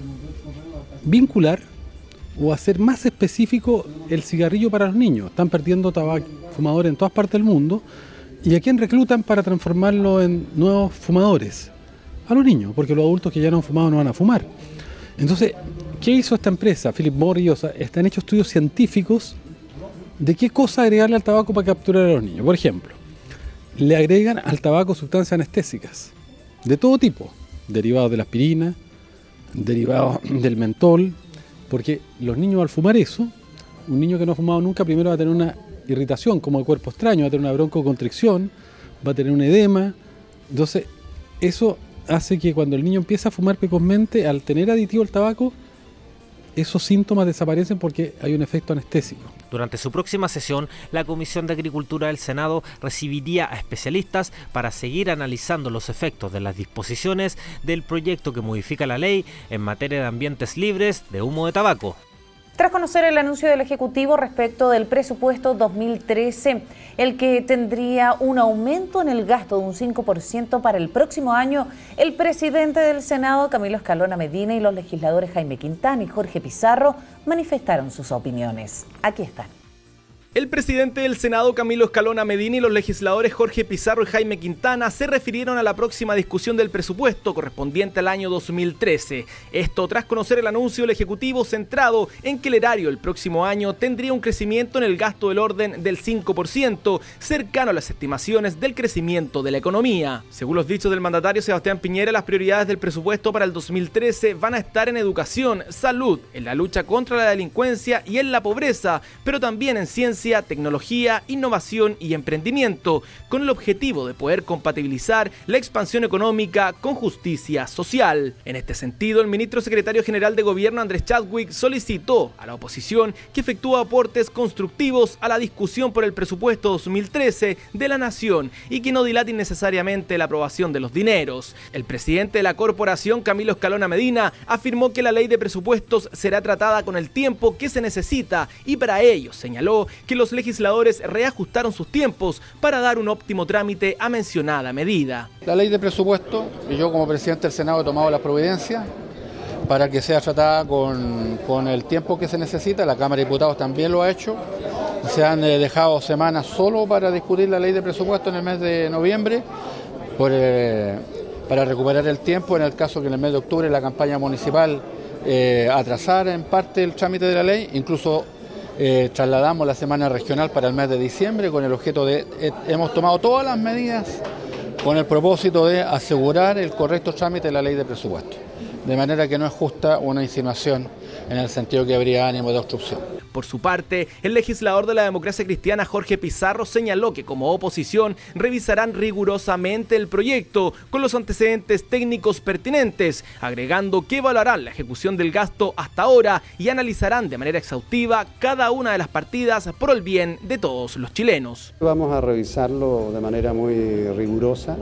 vincular o hacer más específico el cigarrillo para los niños. Están perdiendo tabaco, fumadores en todas partes del mundo, y a quién reclutan para transformarlo en nuevos fumadores, a los niños, porque los adultos que ya no han fumado no van a fumar. Entonces, ¿qué hizo esta empresa? Philip Morris, o sea, están hechos estudios científicos de qué cosa agregarle al tabaco para capturar a los niños. Por ejemplo, le agregan al tabaco sustancias anestésicas de todo tipo, derivados de la aspirina, derivados del mentol, porque los niños al fumar eso, un niño que no ha fumado nunca primero va a tener una irritación como el cuerpo extraño, va a tener una broncoconstricción, va a tener un edema. Entonces eso hace que cuando el niño empieza a fumar precozmente, al tener aditivo el tabaco, esos síntomas desaparecen porque hay un efecto anestésico. Durante su próxima sesión, la Comisión de Agricultura del Senado recibiría a especialistas para seguir analizando los efectos de las disposiciones del proyecto que modifica la ley en materia de ambientes libres de humo de tabaco. Tras conocer el anuncio del Ejecutivo respecto del presupuesto dos mil trece, el que tendría un aumento en el gasto de un cinco por ciento para el próximo año, el presidente del Senado, Camilo Escalona Medina, y los legisladores Jaime Quintana y Jorge Pizarro manifestaron sus opiniones. Aquí están. El presidente del Senado, Camilo Escalona Medina, y los legisladores Jorge Pizarro y Jaime Quintana se refirieron a la próxima discusión del presupuesto correspondiente al año dos mil trece. Esto tras conocer el anuncio del Ejecutivo centrado en que el erario el próximo año tendría un crecimiento en el gasto del orden del cinco por ciento, cercano a las estimaciones del crecimiento de la economía. Según los dichos del mandatario Sebastián Piñera, las prioridades del presupuesto para el dos mil trece van a estar en educación, salud, en la lucha contra la delincuencia y en la pobreza, pero también en ciencia, tecnología, innovación y emprendimiento, con el objetivo de poder compatibilizar la expansión económica con justicia social. En este sentido, el ministro secretario general de Gobierno, Andrés Chadwick, solicitó a la oposición que efectúe aportes constructivos a la discusión por el presupuesto dos mil trece de la Nación y que no dilate innecesariamente la aprobación de los dineros. El presidente de la corporación, Camilo Escalona Medina, afirmó que la ley de presupuestos será tratada con el tiempo que se necesita y para ello señaló que los legisladores reajustaron sus tiempos para dar un óptimo trámite a mencionada medida. La ley de presupuesto, y yo como presidente del Senado he tomado la providencia para que sea tratada con, con el tiempo que se necesita. La Cámara de Diputados también lo ha hecho. Se han eh, dejado semanas solo para discutir la ley de presupuesto en el mes de noviembre, por, eh, para recuperar el tiempo en el caso que en el mes de octubre la campaña municipal eh, atrasara en parte el trámite de la ley. Incluso Eh, trasladamos la semana regional para el mes de diciembre con el objeto de, eh, hemos tomado todas las medidas con el propósito de asegurar el correcto trámite de la ley de presupuesto, de manera que no es justa una insinuación en el sentido que habría ánimo de obstrucción. Por su parte, el legislador de la Democracia Cristiana, Jorge Pizarro, señaló que como oposición revisarán rigurosamente el proyecto con los antecedentes técnicos pertinentes, agregando que evaluarán la ejecución del gasto hasta ahora y analizarán de manera exhaustiva cada una de las partidas por el bien de todos los chilenos. Vamos a revisarlo de manera muy rigurosa,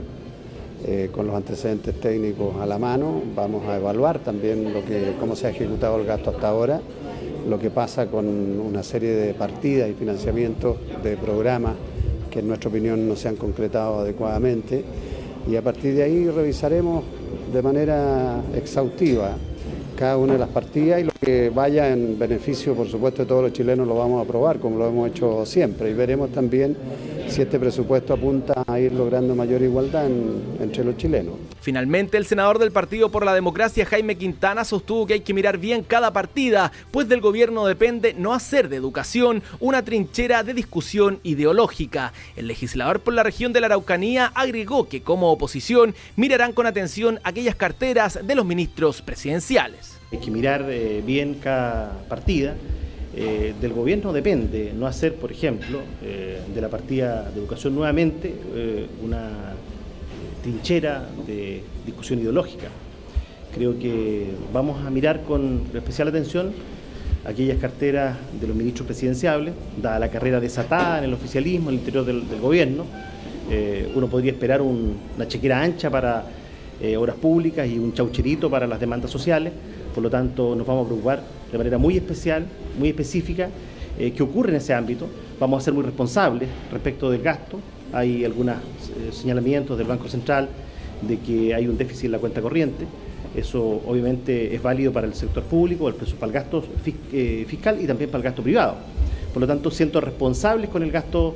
eh, con los antecedentes técnicos a la mano. Vamos a evaluar también lo que, cómo se ha ejecutado el gasto hasta ahora, lo que pasa con una serie de partidas y financiamientos de programas que en nuestra opinión no se han concretado adecuadamente, y a partir de ahí revisaremos de manera exhaustiva cada una de las partidas y lo que vaya en beneficio, por supuesto, de todos los chilenos lo vamos a aprobar, como lo hemos hecho siempre, y veremos también si este presupuesto apunta a ir logrando mayor igualdad en, entre los chilenos. Finalmente, el senador del Partido por la Democracia, Jaime Quintana, sostuvo que hay que mirar bien cada partida, pues del gobierno depende no hacer de educación una trinchera de discusión ideológica. El legislador por la región de la Araucanía agregó que como oposición mirarán con atención aquellas carteras de los ministros presidenciales. Hay que mirar eh, bien cada partida. Eh, del gobierno depende no hacer, por ejemplo, eh, de la partida de educación nuevamente eh, una trinchera de discusión ideológica. Creo que vamos a mirar con especial atención aquellas carteras de los ministros presidenciables, dada la carrera desatada en el oficialismo, en el interior del, del gobierno. Eh, uno podría esperar un, una chequera ancha para eh, obras públicas y un chaucherito para las demandas sociales. Por lo tanto, nos vamos a preocupar de manera muy especial, muy específica, eh, qué ocurre en ese ámbito. Vamos a ser muy responsables respecto del gasto. Hay algunos eh, señalamientos del Banco Central de que hay un déficit en la cuenta corriente. Eso obviamente es válido para el sector público, el precio para el gasto fiscal y también para el gasto privado. Por lo tanto, siendo responsables con el gasto,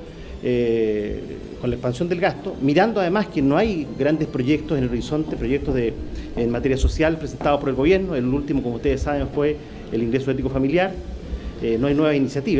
eh, con la expansión del gasto, mirando además que no hay grandes proyectos en el horizonte, proyectos de, en materia social presentados por el gobierno. El último, como ustedes saben, fue el ingreso ético familiar. Eh, no hay nuevas iniciativas.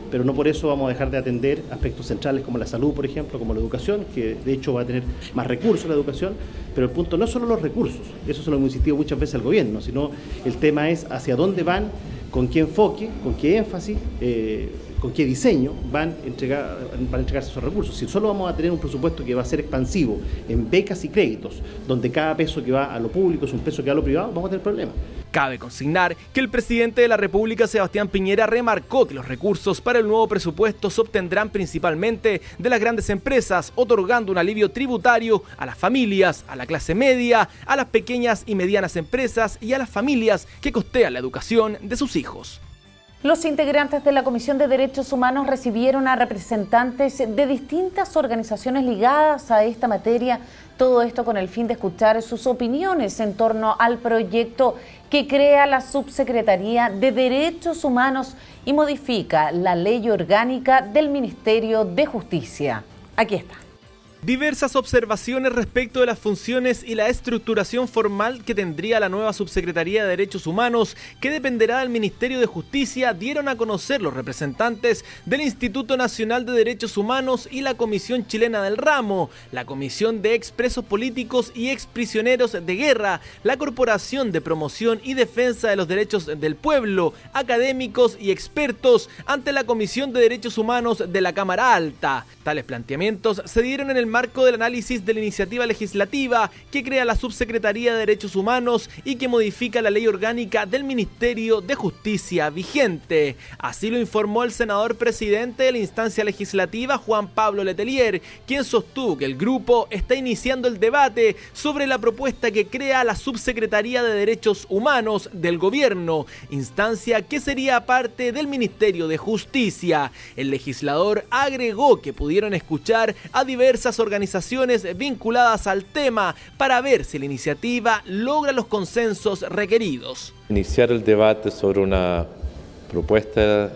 pero no por eso vamos a dejar de atender aspectos centrales como la salud, por ejemplo, como la educación, que de hecho va a tener más recursos la educación, pero el punto no es solo los recursos, eso se lo hemos insistido muchas veces al gobierno, sino el tema es hacia dónde van, con qué enfoque, con qué énfasis, eh, con qué diseño van a, entregar, van a entregarse esos recursos. Si solo vamos a tener un presupuesto que va a ser expansivo en becas y créditos, donde cada peso que va a lo público es un peso que va a lo privado, vamos a tener problemas. Cabe consignar que el presidente de la República, Sebastián Piñera, remarcó que los recursos para el nuevo presupuesto se obtendrán principalmente de las grandes empresas, otorgando un alivio tributario a las familias, a la clase media, a las pequeñas y medianas empresas y a las familias que costean la educación de sus hijos. Los integrantes de la Comisión de Derechos Humanos recibieron a representantes de distintas organizaciones ligadas a esta materia, todo esto con el fin de escuchar sus opiniones en torno al proyecto que crea la Subsecretaría de Derechos Humanos y modifica la ley orgánica del Ministerio de Justicia. Aquí está. Diversas observaciones respecto de las funciones y la estructuración formal que tendría la nueva Subsecretaría de Derechos Humanos, que dependerá del Ministerio de Justicia, dieron a conocer los representantes del Instituto Nacional de Derechos Humanos y la Comisión Chilena del Ramo, la Comisión de Expresos Políticos y Exprisioneros de Guerra, la Corporación de Promoción y Defensa de los Derechos del Pueblo, académicos y expertos ante la Comisión de Derechos Humanos de la Cámara Alta. Tales planteamientos se dieron en el marco del análisis de la iniciativa legislativa que crea la Subsecretaría de Derechos Humanos y que modifica la ley orgánica del Ministerio de Justicia vigente. Así lo informó el senador presidente de la instancia legislativa, Juan Pablo Letelier, quien sostuvo que el grupo está iniciando el debate sobre la propuesta que crea la Subsecretaría de Derechos Humanos del Gobierno, instancia que sería parte del Ministerio de Justicia. El legislador agregó que pudieron escuchar a diversas organizaciones vinculadas al tema para ver si la iniciativa logra los consensos requeridos. Iniciar el debate sobre una propuesta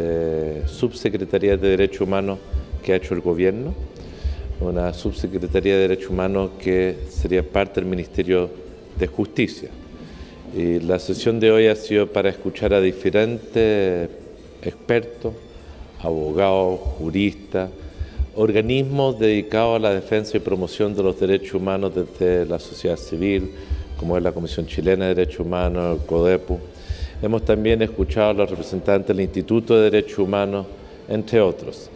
de Subsecretaría de Derechos Humanos que ha hecho el gobierno, una Subsecretaría de Derechos Humanos que sería parte del Ministerio de Justicia. Y la sesión de hoy ha sido para escuchar a diferentes expertos, abogados, juristas, organismos dedicados a la defensa y promoción de los derechos humanos desde la sociedad civil, como es la Comisión Chilena de Derechos Humanos, el CODEPU. Hemos también escuchado a los representantes del Instituto de Derechos Humanos, entre otros.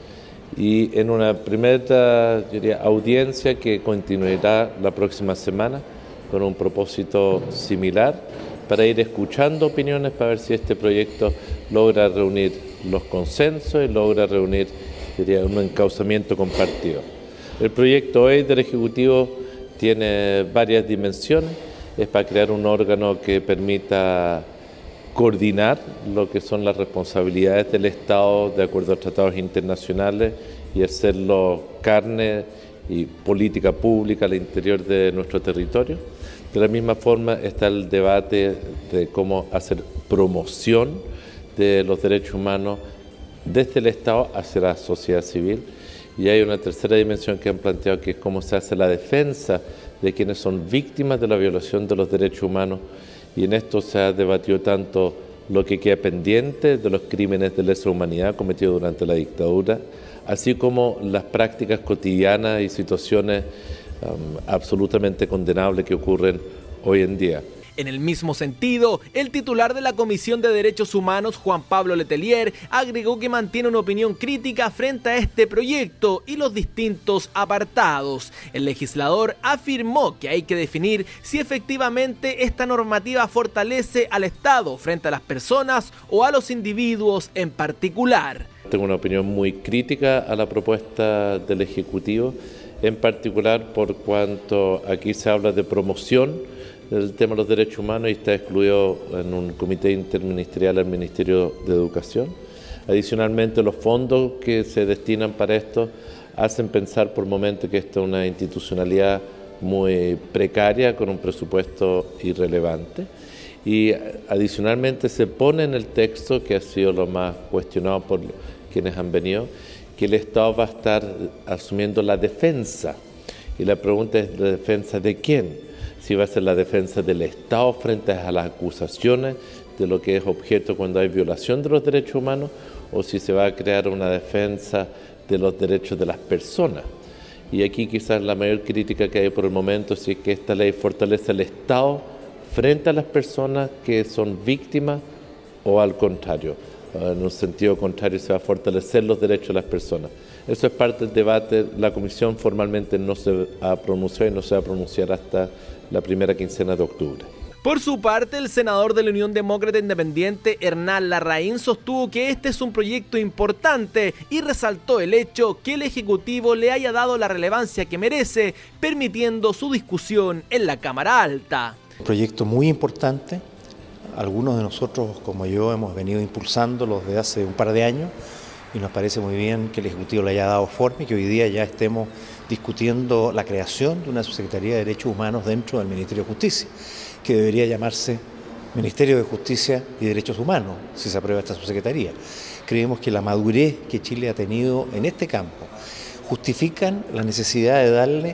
Y en una primera, yo diría, audiencia que continuará la próxima semana con un propósito similar para ir escuchando opiniones para ver si este proyecto logra reunir los consensos y logra reunir, diría, un encauzamiento compartido. El proyecto hoy del Ejecutivo tiene varias dimensiones. Es para crear un órgano que permita coordinar lo que son las responsabilidades del Estado de acuerdo a tratados internacionales y hacerlo carne y política pública al interior de nuestro territorio. De la misma forma está el debate de cómo hacer promoción de los derechos humanos desde el Estado hacia la sociedad civil. Y hay una tercera dimensión que han planteado, que es cómo se hace la defensa de quienes son víctimas de la violación de los derechos humanos. Y en esto se ha debatido tanto lo que queda pendiente de los crímenes de lesa humanidad cometidos durante la dictadura, así como las prácticas cotidianas y situaciones um, absolutamente condenables que ocurren hoy en día. En el mismo sentido, el titular de la Comisión de Derechos Humanos, Juan Pablo Letelier, agregó que mantiene una opinión crítica frente a este proyecto y los distintos apartados. El legislador afirmó que hay que definir si efectivamente esta normativa fortalece al Estado frente a las personas o a los individuos en particular. Tengo una opinión muy crítica a la propuesta del Ejecutivo, en particular por cuanto aquí se habla de promoción del tema de los derechos humanos y está excluido en un comité interministerial al Ministerio de Educación. Adicionalmente, los fondos que se destinan para esto hacen pensar por momentos que esta es una institucionalidad muy precaria con un presupuesto irrelevante. Y adicionalmente se pone en el texto, que ha sido lo más cuestionado por quienes han venido, que el Estado va a estar asumiendo la defensa. Y la pregunta es la defensa de quién, si va a ser la defensa del Estado frente a las acusaciones de lo que es objeto cuando hay violación de los derechos humanos, o si se va a crear una defensa de los derechos de las personas. Y aquí quizás la mayor crítica que hay por el momento es que esta ley fortalece al Estado frente a las personas que son víctimas, o al contrario, en un sentido contrario se va a fortalecer los derechos de las personas. Eso es parte del debate. La Comisión formalmente no se ha pronunciado y no se va a pronunciar hasta la primera quincena de octubre. Por su parte, el senador de la Unión Demócrata Independiente, Hernán Larraín, sostuvo que este es un proyecto importante y resaltó el hecho que el Ejecutivo le haya dado la relevancia que merece, permitiendo su discusión en la Cámara Alta. Un proyecto muy importante. Algunos de nosotros, como yo, hemos venido impulsándolo desde hace un par de años y nos parece muy bien que el Ejecutivo le haya dado forma y que hoy día ya estemos discutiendo la creación de una Subsecretaría de Derechos Humanos dentro del Ministerio de Justicia, que debería llamarse Ministerio de Justicia y Derechos Humanos, si se aprueba esta subsecretaría. Creemos que la madurez que Chile ha tenido en este campo justifican la necesidad de darle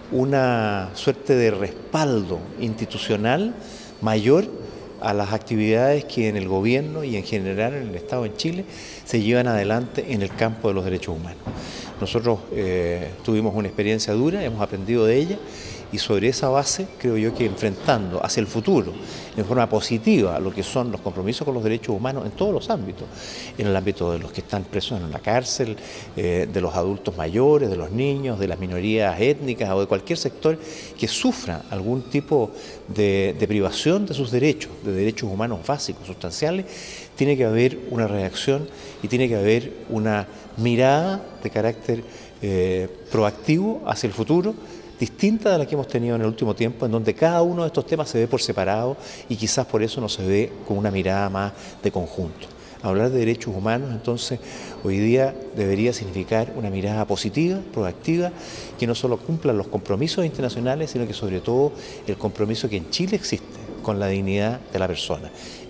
una suerte de respaldo institucional mayor a las actividades que en el gobierno y en general en el Estado en Chile se llevan adelante en el campo de los derechos humanos. Nosotros eh, tuvimos una experiencia dura, hemos aprendido de ella y sobre esa base creo yo que enfrentando hacia el futuro en forma positiva lo que son los compromisos con los derechos humanos en todos los ámbitos, en el ámbito de los que están presos en la cárcel, eh, de los adultos mayores, de los niños, de las minorías étnicas o de cualquier sector que sufra algún tipo de, de privación de sus derechos, de derechos humanos básicos, sustanciales, tiene que haber una reacción y tiene que haber una mirada de carácter eh, proactivo hacia el futuro, distinta de la que hemos tenido en el último tiempo, en donde cada uno de estos temas se ve por separado y quizás por eso no se ve con una mirada más de conjunto. Hablar de derechos humanos, entonces, hoy día debería significar una mirada positiva, proactiva, que no solo cumpla los compromisos internacionales, sino que sobre todo el compromiso que en Chile existe con la dignidad de la persona.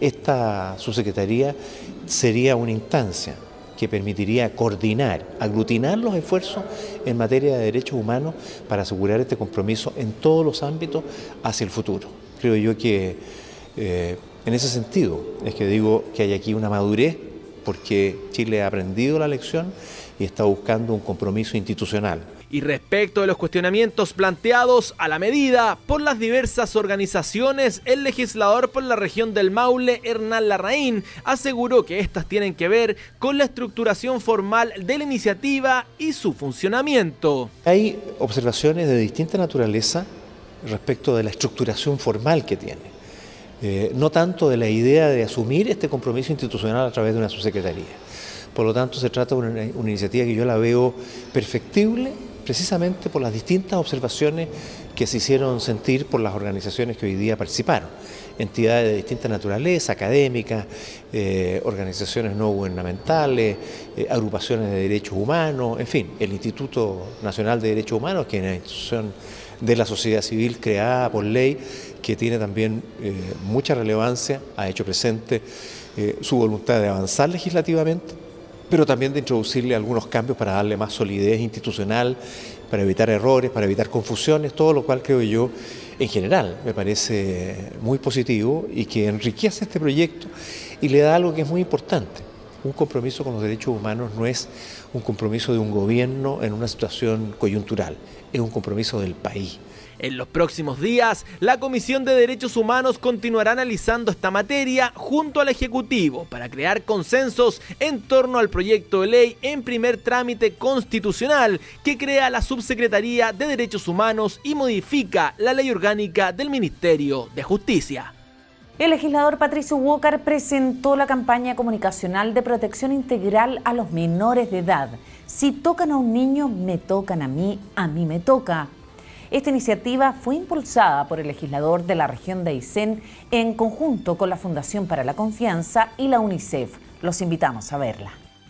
Esta subsecretaría sería una instancia que permitiría coordinar, aglutinar los esfuerzos en materia de derechos humanos para asegurar este compromiso en todos los ámbitos hacia el futuro. Creo yo que eh, en ese sentido es que digo que hay aquí una madurez porque Chile ha aprendido la lección y está buscando un compromiso institucional. Y respecto de los cuestionamientos planteados a la medida por las diversas organizaciones, el legislador por la región del Maule, Hernán Larraín, aseguró que estas tienen que ver con la estructuración formal de la iniciativa y su funcionamiento. Hay observaciones de distinta naturaleza respecto de la estructuración formal que tiene, eh, no tanto de la idea de asumir este compromiso institucional a través de una subsecretaría. Por lo tanto, se trata de una, una iniciativa que yo la veo perfectible, precisamente por las distintas observaciones que se hicieron sentir por las organizaciones que hoy día participaron. Entidades de distinta naturaleza, académicas, eh, organizaciones no gubernamentales, eh, agrupaciones de derechos humanos, en fin, el Instituto Nacional de Derechos Humanos, que es una institución de la sociedad civil creada por ley, que tiene también eh, mucha relevancia, ha hecho presente eh, su voluntad de avanzar legislativamente, pero también de introducirle algunos cambios para darle más solidez institucional, para evitar errores, para evitar confusiones, todo lo cual creo yo, en general, me parece muy positivo y que enriquece este proyecto y le da algo que es muy importante. Un compromiso con los derechos humanos no es un compromiso de un gobierno en una situación coyuntural, es un compromiso del país. En los próximos días, la Comisión de Derechos Humanos continuará analizando esta materia junto al Ejecutivo para crear consensos en torno al proyecto de ley en primer trámite constitucional que crea la Subsecretaría de Derechos Humanos y modifica la Ley Orgánica del Ministerio de Justicia. El legislador Patricio Walker presentó la campaña comunicacional de protección integral a los menores de edad. Si tocan a un niño, me tocan a mí, a mí me toca. Esta iniciativa fue impulsada por el legislador de la región de Aysén en conjunto con la Fundación para la Confianza y la UNICEF. Los invitamos a verla.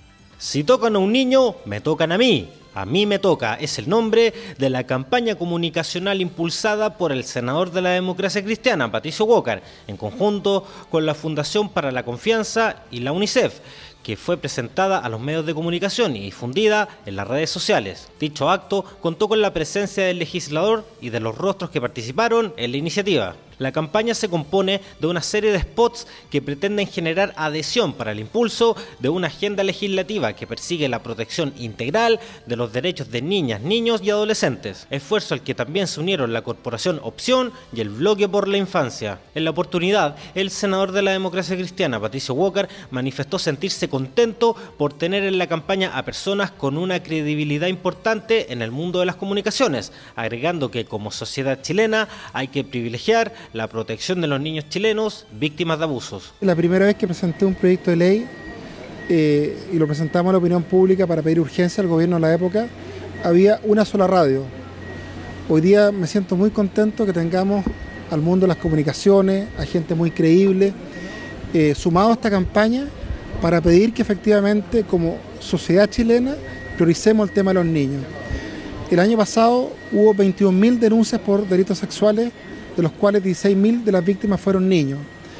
Si tocan a un niño, me tocan a mí. A mí me toca, es el nombre de la campaña comunicacional impulsada por el senador de la Democracia Cristiana, Patricio Walker, en conjunto con la Fundación para la Confianza y la UNICEF, que fue presentada a los medios de comunicación y difundida en las redes sociales. Dicho acto contó con la presencia del legislador y de los rostros que participaron en la iniciativa. La campaña se compone de una serie de spots que pretenden generar adhesión para el impulso de una agenda legislativa que persigue la protección integral de los derechos de niñas, niños y adolescentes, esfuerzo al que también se unieron la Corporación Opción y el Bloque por la Infancia. En la oportunidad, el senador de la Democracia Cristiana, Patricio Walker, manifestó sentirse contento por tener en la campaña a personas con una credibilidad importante en el mundo de las comunicaciones, agregando que como sociedad chilena hay que privilegiar la protección de los niños chilenos víctimas de abusos. La primera vez que presenté un proyecto de ley eh, y lo presentamos a la opinión pública para pedir urgencia al gobierno de la época, había una sola radio. Hoy día me siento muy contento que tengamos al mundo de las comunicaciones, a gente muy creíble, eh, sumado a esta campaña para pedir que efectivamente como sociedad chilena prioricemos el tema de los niños. El año pasado hubo veintiún mil denuncias por delitos sexuales, de los cuales dieciséis mil de las víctimas fueron niños.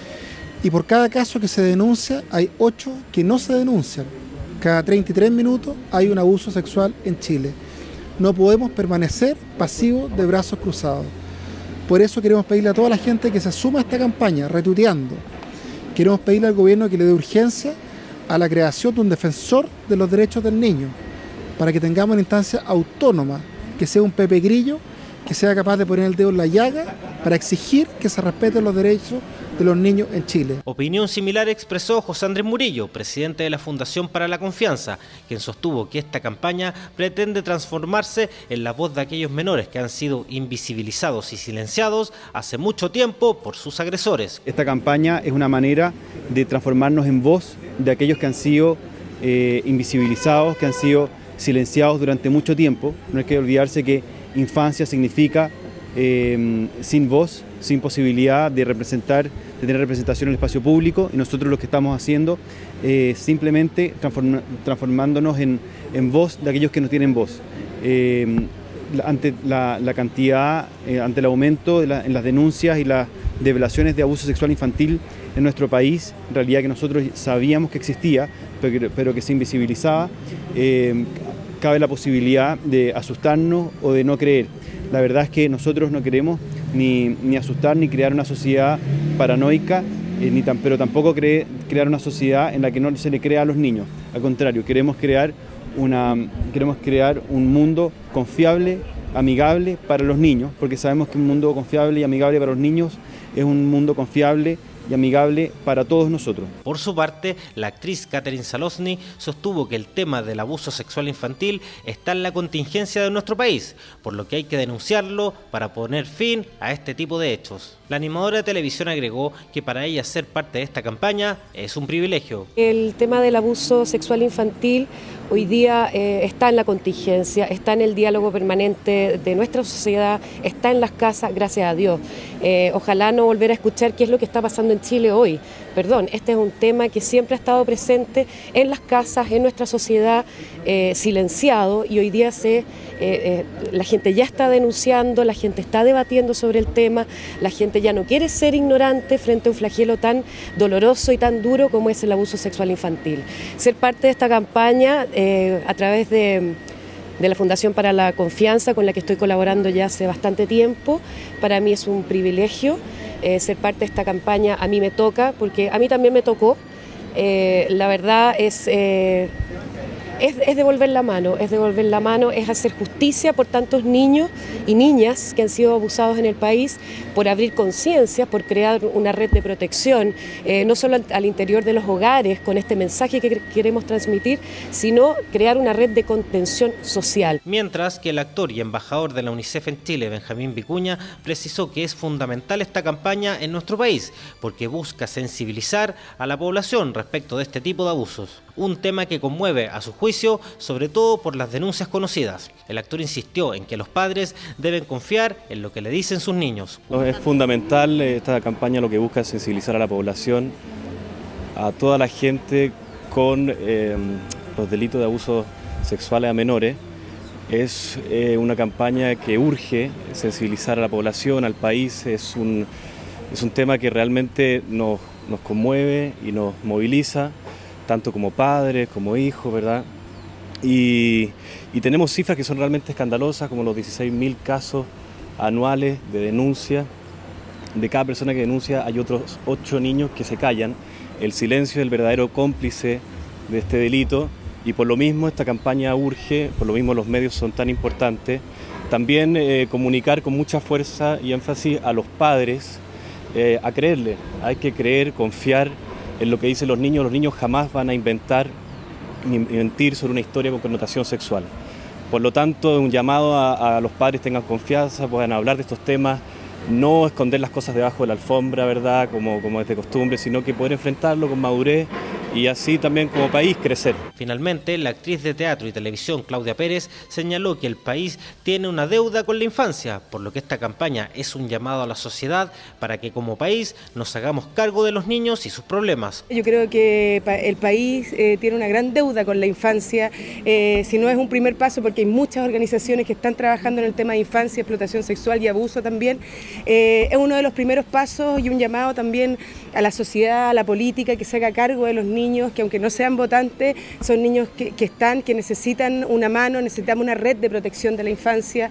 Y por cada caso que se denuncia, hay ocho que no se denuncian. Cada treinta y tres minutos hay un abuso sexual en Chile. No podemos permanecer pasivos de brazos cruzados. Por eso queremos pedirle a toda la gente que se suma a esta campaña, retuiteando. Queremos pedirle al gobierno que le dé urgencia a la creación de un defensor de los derechos del niño, para que tengamos una instancia autónoma, que sea un Pepe Grillo, que sea capaz de poner el dedo en la llaga para exigir que se respeten los derechos de los niños en Chile. Opinión similar expresó José Andrés Murillo, presidente de la Fundación para la Confianza, quien sostuvo que esta campaña pretende transformarse en la voz de aquellos menores que han sido invisibilizados y silenciados hace mucho tiempo por sus agresores. Esta campaña es una manera de transformarnos en voz de aquellos que han sido eh, invisibilizados, que han sido silenciados durante mucho tiempo. No hay que olvidarse que infancia significa eh, sin voz, sin posibilidad de representar, de tener representación en el espacio público, y nosotros lo que estamos haciendo es eh, simplemente transform, transformándonos en, en voz de aquellos que no tienen voz. Eh, ante la, la cantidad, eh, ante el aumento de la, en las denuncias y las develaciones de abuso sexual infantil en nuestro país, en realidad que nosotros sabíamos que existía, pero, pero que se invisibilizaba, eh, cabe la posibilidad de asustarnos o de no creer. La verdad es que nosotros no queremos ni, ni asustar ni crear una sociedad paranoica, eh, ni tan, pero tampoco cree, crear una sociedad en la que no se le crea a los niños. Al contrario, queremos crear, una, queremos crear un mundo confiable, amigable para los niños, porque sabemos que un mundo confiable y amigable para los niños es un mundo confiable y amigable para todos nosotros. Por su parte, la actriz Catherine Salosny sostuvo que el tema del abuso sexual infantil está en la contingencia de nuestro país, por lo que hay que denunciarlo para poner fin a este tipo de hechos. La animadora de televisión agregó que para ella ser parte de esta campaña es un privilegio. El tema del abuso sexual infantil hoy día eh, está en la contingencia, está en el diálogo permanente de nuestra sociedad, está en las casas, gracias a Dios. Eh, ojalá no volver a escuchar qué es lo que está pasando en Chile hoy. Perdón, este es un tema que siempre ha estado presente en las casas, en nuestra sociedad, eh, silenciado, y hoy día se, eh, eh, la gente ya está denunciando, la gente está debatiendo sobre el tema, la gente ya no quiere ser ignorante frente a un flagelo tan doloroso y tan duro como es el abuso sexual infantil. Ser parte de esta campaña eh, a través de... de la Fundación para la Confianza, con la que estoy colaborando ya hace bastante tiempo, para mí es un privilegio. Eh, ser parte de esta campaña a mí me toca, porque a mí también me tocó. Eh, la verdad es, eh, es, es devolver la mano, es devolver la mano, es hacer justicia por tantos niños y niñas que han sido abusados en el país, por abrir conciencia, por crear una red de protección, eh, no solo al, al interior de los hogares con este mensaje que queremos transmitir, sino crear una red de contención social. Mientras que el actor y embajador de la UNICEF en Chile, Benjamín Vicuña, precisó que es fundamental esta campaña en nuestro país, porque busca sensibilizar a la población respecto de este tipo de abusos. Un tema que conmueve a su juicio, sobre todo por las denuncias conocidas. El actor insistió en que los padres deben confiar en lo que le dicen sus niños. Es fundamental, esta campaña lo que busca es sensibilizar a la población, a toda la gente con eh, los delitos de abuso sexuales a menores. Es eh, una campaña que urge sensibilizar a la población, al país. Es un, es un tema que realmente nos, nos conmueve y nos moviliza, tanto como padres, como hijos, ¿verdad? Y, y tenemos cifras que son realmente escandalosas, como los dieciséis mil casos anuales de denuncia. De cada persona que denuncia hay otros ocho niños que se callan. El silencio es el verdadero cómplice de este delito y por lo mismo esta campaña urge, por lo mismo los medios son tan importantes. También eh, comunicar con mucha fuerza y énfasis a los padres eh, a creerle. Hay que creer, confiar en lo que dicen los niños. Los niños jamás van a inventar ni mentir sobre una historia con connotación sexual. Por lo tanto, un llamado a, a los padres tengan confianza, puedan hablar de estos temas, no esconder las cosas debajo de la alfombra, ¿verdad?, como, como es de costumbre, sino que poder enfrentarlo con madurez y así también como país crecer. Finalmente, la actriz de teatro y televisión Claudia Pérez señaló que el país tiene una deuda con la infancia, por lo que esta campaña es un llamado a la sociedad para que como país nos hagamos cargo de los niños y sus problemas. Yo creo que el país eh, tiene una gran deuda con la infancia, eh, si no es un primer paso, porque hay muchas organizaciones que están trabajando en el tema de infancia, explotación sexual y abuso también. Eh, es uno de los primeros pasos y un llamado también a la sociedad, a la política, que se haga cargo de los niños. Niños que aunque no sean votantes, son niños que, que están, que necesitan una mano, necesitamos una red de protección de la infancia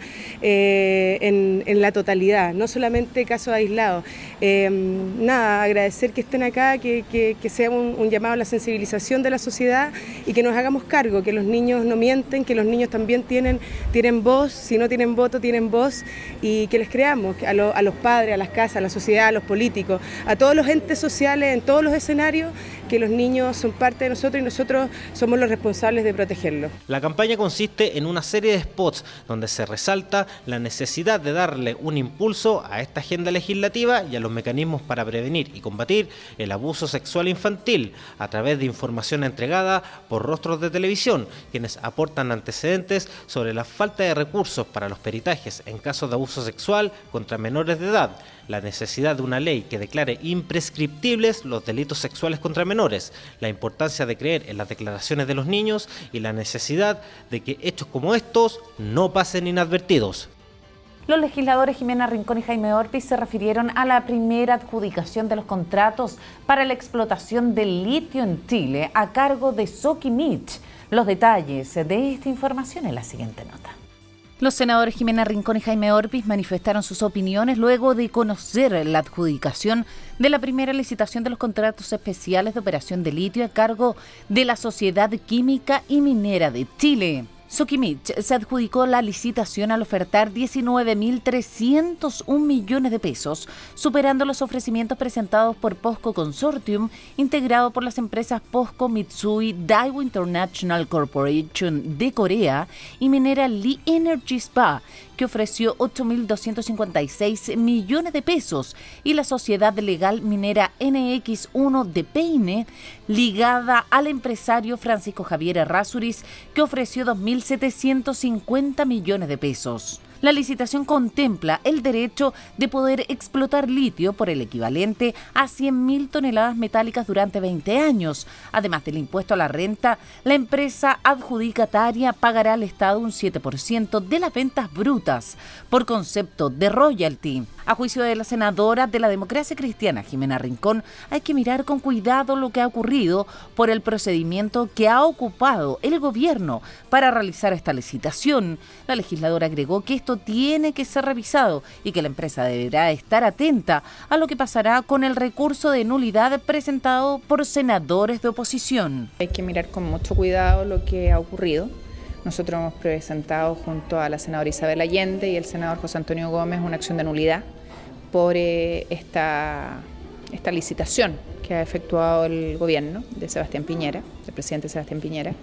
eh, en, en la totalidad, no solamente casos aislados. Eh, nada, agradecer que estén acá, que, que, que sea un, un llamado a la sensibilización de la sociedad y que nos hagamos cargo, que los niños no mienten, que los niños también tienen, tienen voz, si no tienen voto, tienen voz, y que les creamos a, lo, a los padres, a las casas, a la sociedad, a los políticos, a todos los entes sociales, en todos los escenarios, que los niños son parte de nosotros y nosotros somos los responsables de protegerlos. La campaña consiste en una serie de spots donde se resalta la necesidad de darle un impulso a esta agenda legislativa y a los mecanismos para prevenir y combatir el abuso sexual infantil a través de información entregada por rostros de televisión, quienes aportan antecedentes sobre la falta de recursos para los peritajes en casos de abuso sexual contra menores de edad, la necesidad de una ley que declare imprescriptibles los delitos sexuales contra menores, la importancia de creer en las declaraciones de los niños y la necesidad de que hechos como estos no pasen inadvertidos. Los legisladores Jimena Rincón y Jaime Orpiz se refirieron a la primera adjudicación de los contratos para la explotación del litio en Chile a cargo de Sokimich. Los detalles de esta información en la siguiente nota. Los senadores Jimena Rincón y Jaime Orpiz manifestaron sus opiniones luego de conocer la adjudicación de la primera licitación de los contratos especiales de operación de litio a cargo de la Sociedad Química y Minera de Chile. Sokimich se adjudicó la licitación al ofertar diecinueve mil trescientos un millones de pesos, superando los ofrecimientos presentados por POSCO Consortium, integrado por las empresas POSCO Mitsui Daewoo International Corporation de Corea y Minera Lee Energy Spa, que ofreció ocho mil doscientos cincuenta y seis millones de pesos, y la sociedad legal minera N X uno de Peine, ligada al empresario Francisco Javier Errázuriz, que ofreció dos mil setecientos cincuenta millones de pesos. La licitación contempla el derecho de poder explotar litio por el equivalente a cien mil toneladas metálicas durante veinte años. Además del impuesto a la renta, la empresa adjudicataria pagará al Estado un siete por ciento de las ventas brutas por concepto de royalty. A juicio de la senadora de la Democracia Cristiana, Jimena Rincón, hay que mirar con cuidado lo que ha ocurrido por el procedimiento que ha ocupado el gobierno para realizar esta licitación. La legisladora agregó que esto tiene que ser revisado y que la empresa deberá estar atenta a lo que pasará con el recurso de nulidad presentado por senadores de oposición. Hay que mirar con mucho cuidado lo que ha ocurrido. Nosotros hemos presentado junto a la senadora Isabel Allende y el senador José Antonio Gómez una acción de nulidad por eh, esta, esta licitación que ha efectuado el gobierno de Sebastián Piñera, del presidente Sebastián Piñera.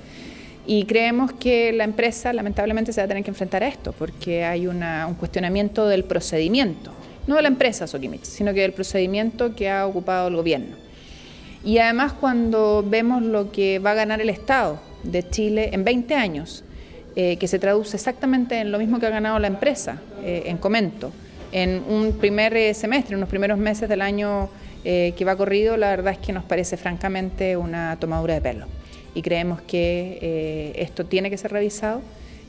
Y creemos que la empresa lamentablemente se va a tener que enfrentar a esto porque hay una, un cuestionamiento del procedimiento, no de la empresa Sokimich, sino que del procedimiento que ha ocupado el gobierno. Y además cuando vemos lo que va a ganar el Estado de Chile en veinte años, eh, que se traduce exactamente en lo mismo que ha ganado la empresa eh, en Comento, en un primer eh, semestre, en los primeros meses del año eh, que va corrido, la verdad es que nos parece francamente una tomadura de pelo. Y creemos que eh, esto tiene que ser revisado,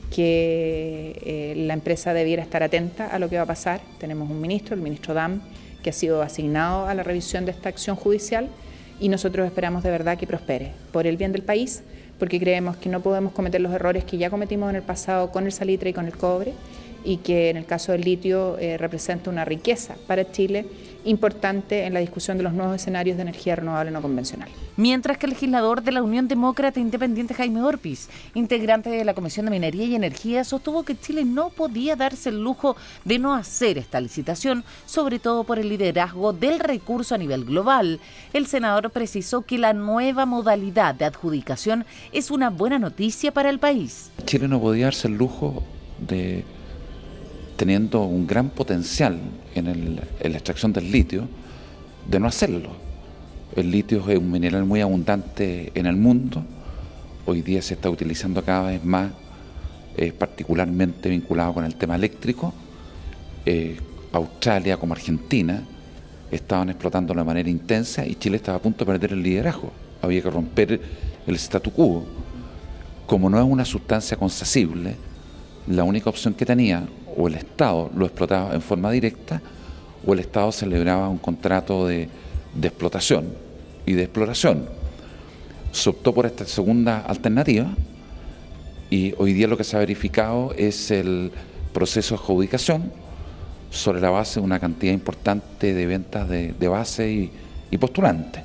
que eh, la empresa debiera estar atenta a lo que va a pasar. Tenemos un ministro, el ministro Dam, que ha sido asignado a la revisión de esta acción judicial y nosotros esperamos de verdad que prospere por el bien del país, porque creemos que no podemos cometer los errores que ya cometimos en el pasado con el salitre y con el cobre, y que en el caso del litio eh, representa una riqueza para Chile importante en la discusión de los nuevos escenarios de energía renovable no convencional. Mientras que el legislador de la Unión Demócrata Independiente Jaime Orpiz, integrante de la Comisión de Minería y Energía, sostuvo que Chile no podía darse el lujo de no hacer esta licitación, sobre todo por el liderazgo del recurso a nivel global. El senador precisó que la nueva modalidad de adjudicación es una buena noticia para el país. Chile no podía darse el lujo de, teniendo un gran potencial en, el, en la extracción del litio, de no hacerlo. El litio es un mineral muy abundante en el mundo, hoy día se está utilizando cada vez más, eh, particularmente vinculado con el tema eléctrico. Eh, Australia como Argentina estaban explotándolo de manera intensa y Chile estaba a punto de perder el liderazgo, había que romper el statu quo. Como no es una sustancia concesible, la única opción que tenía, o el Estado lo explotaba en forma directa, o el Estado celebraba un contrato de, de explotación y de exploración. Se optó por esta segunda alternativa y hoy día lo que se ha verificado es el proceso de adjudicación sobre la base de una cantidad importante de ventas de, de base y, y postulantes.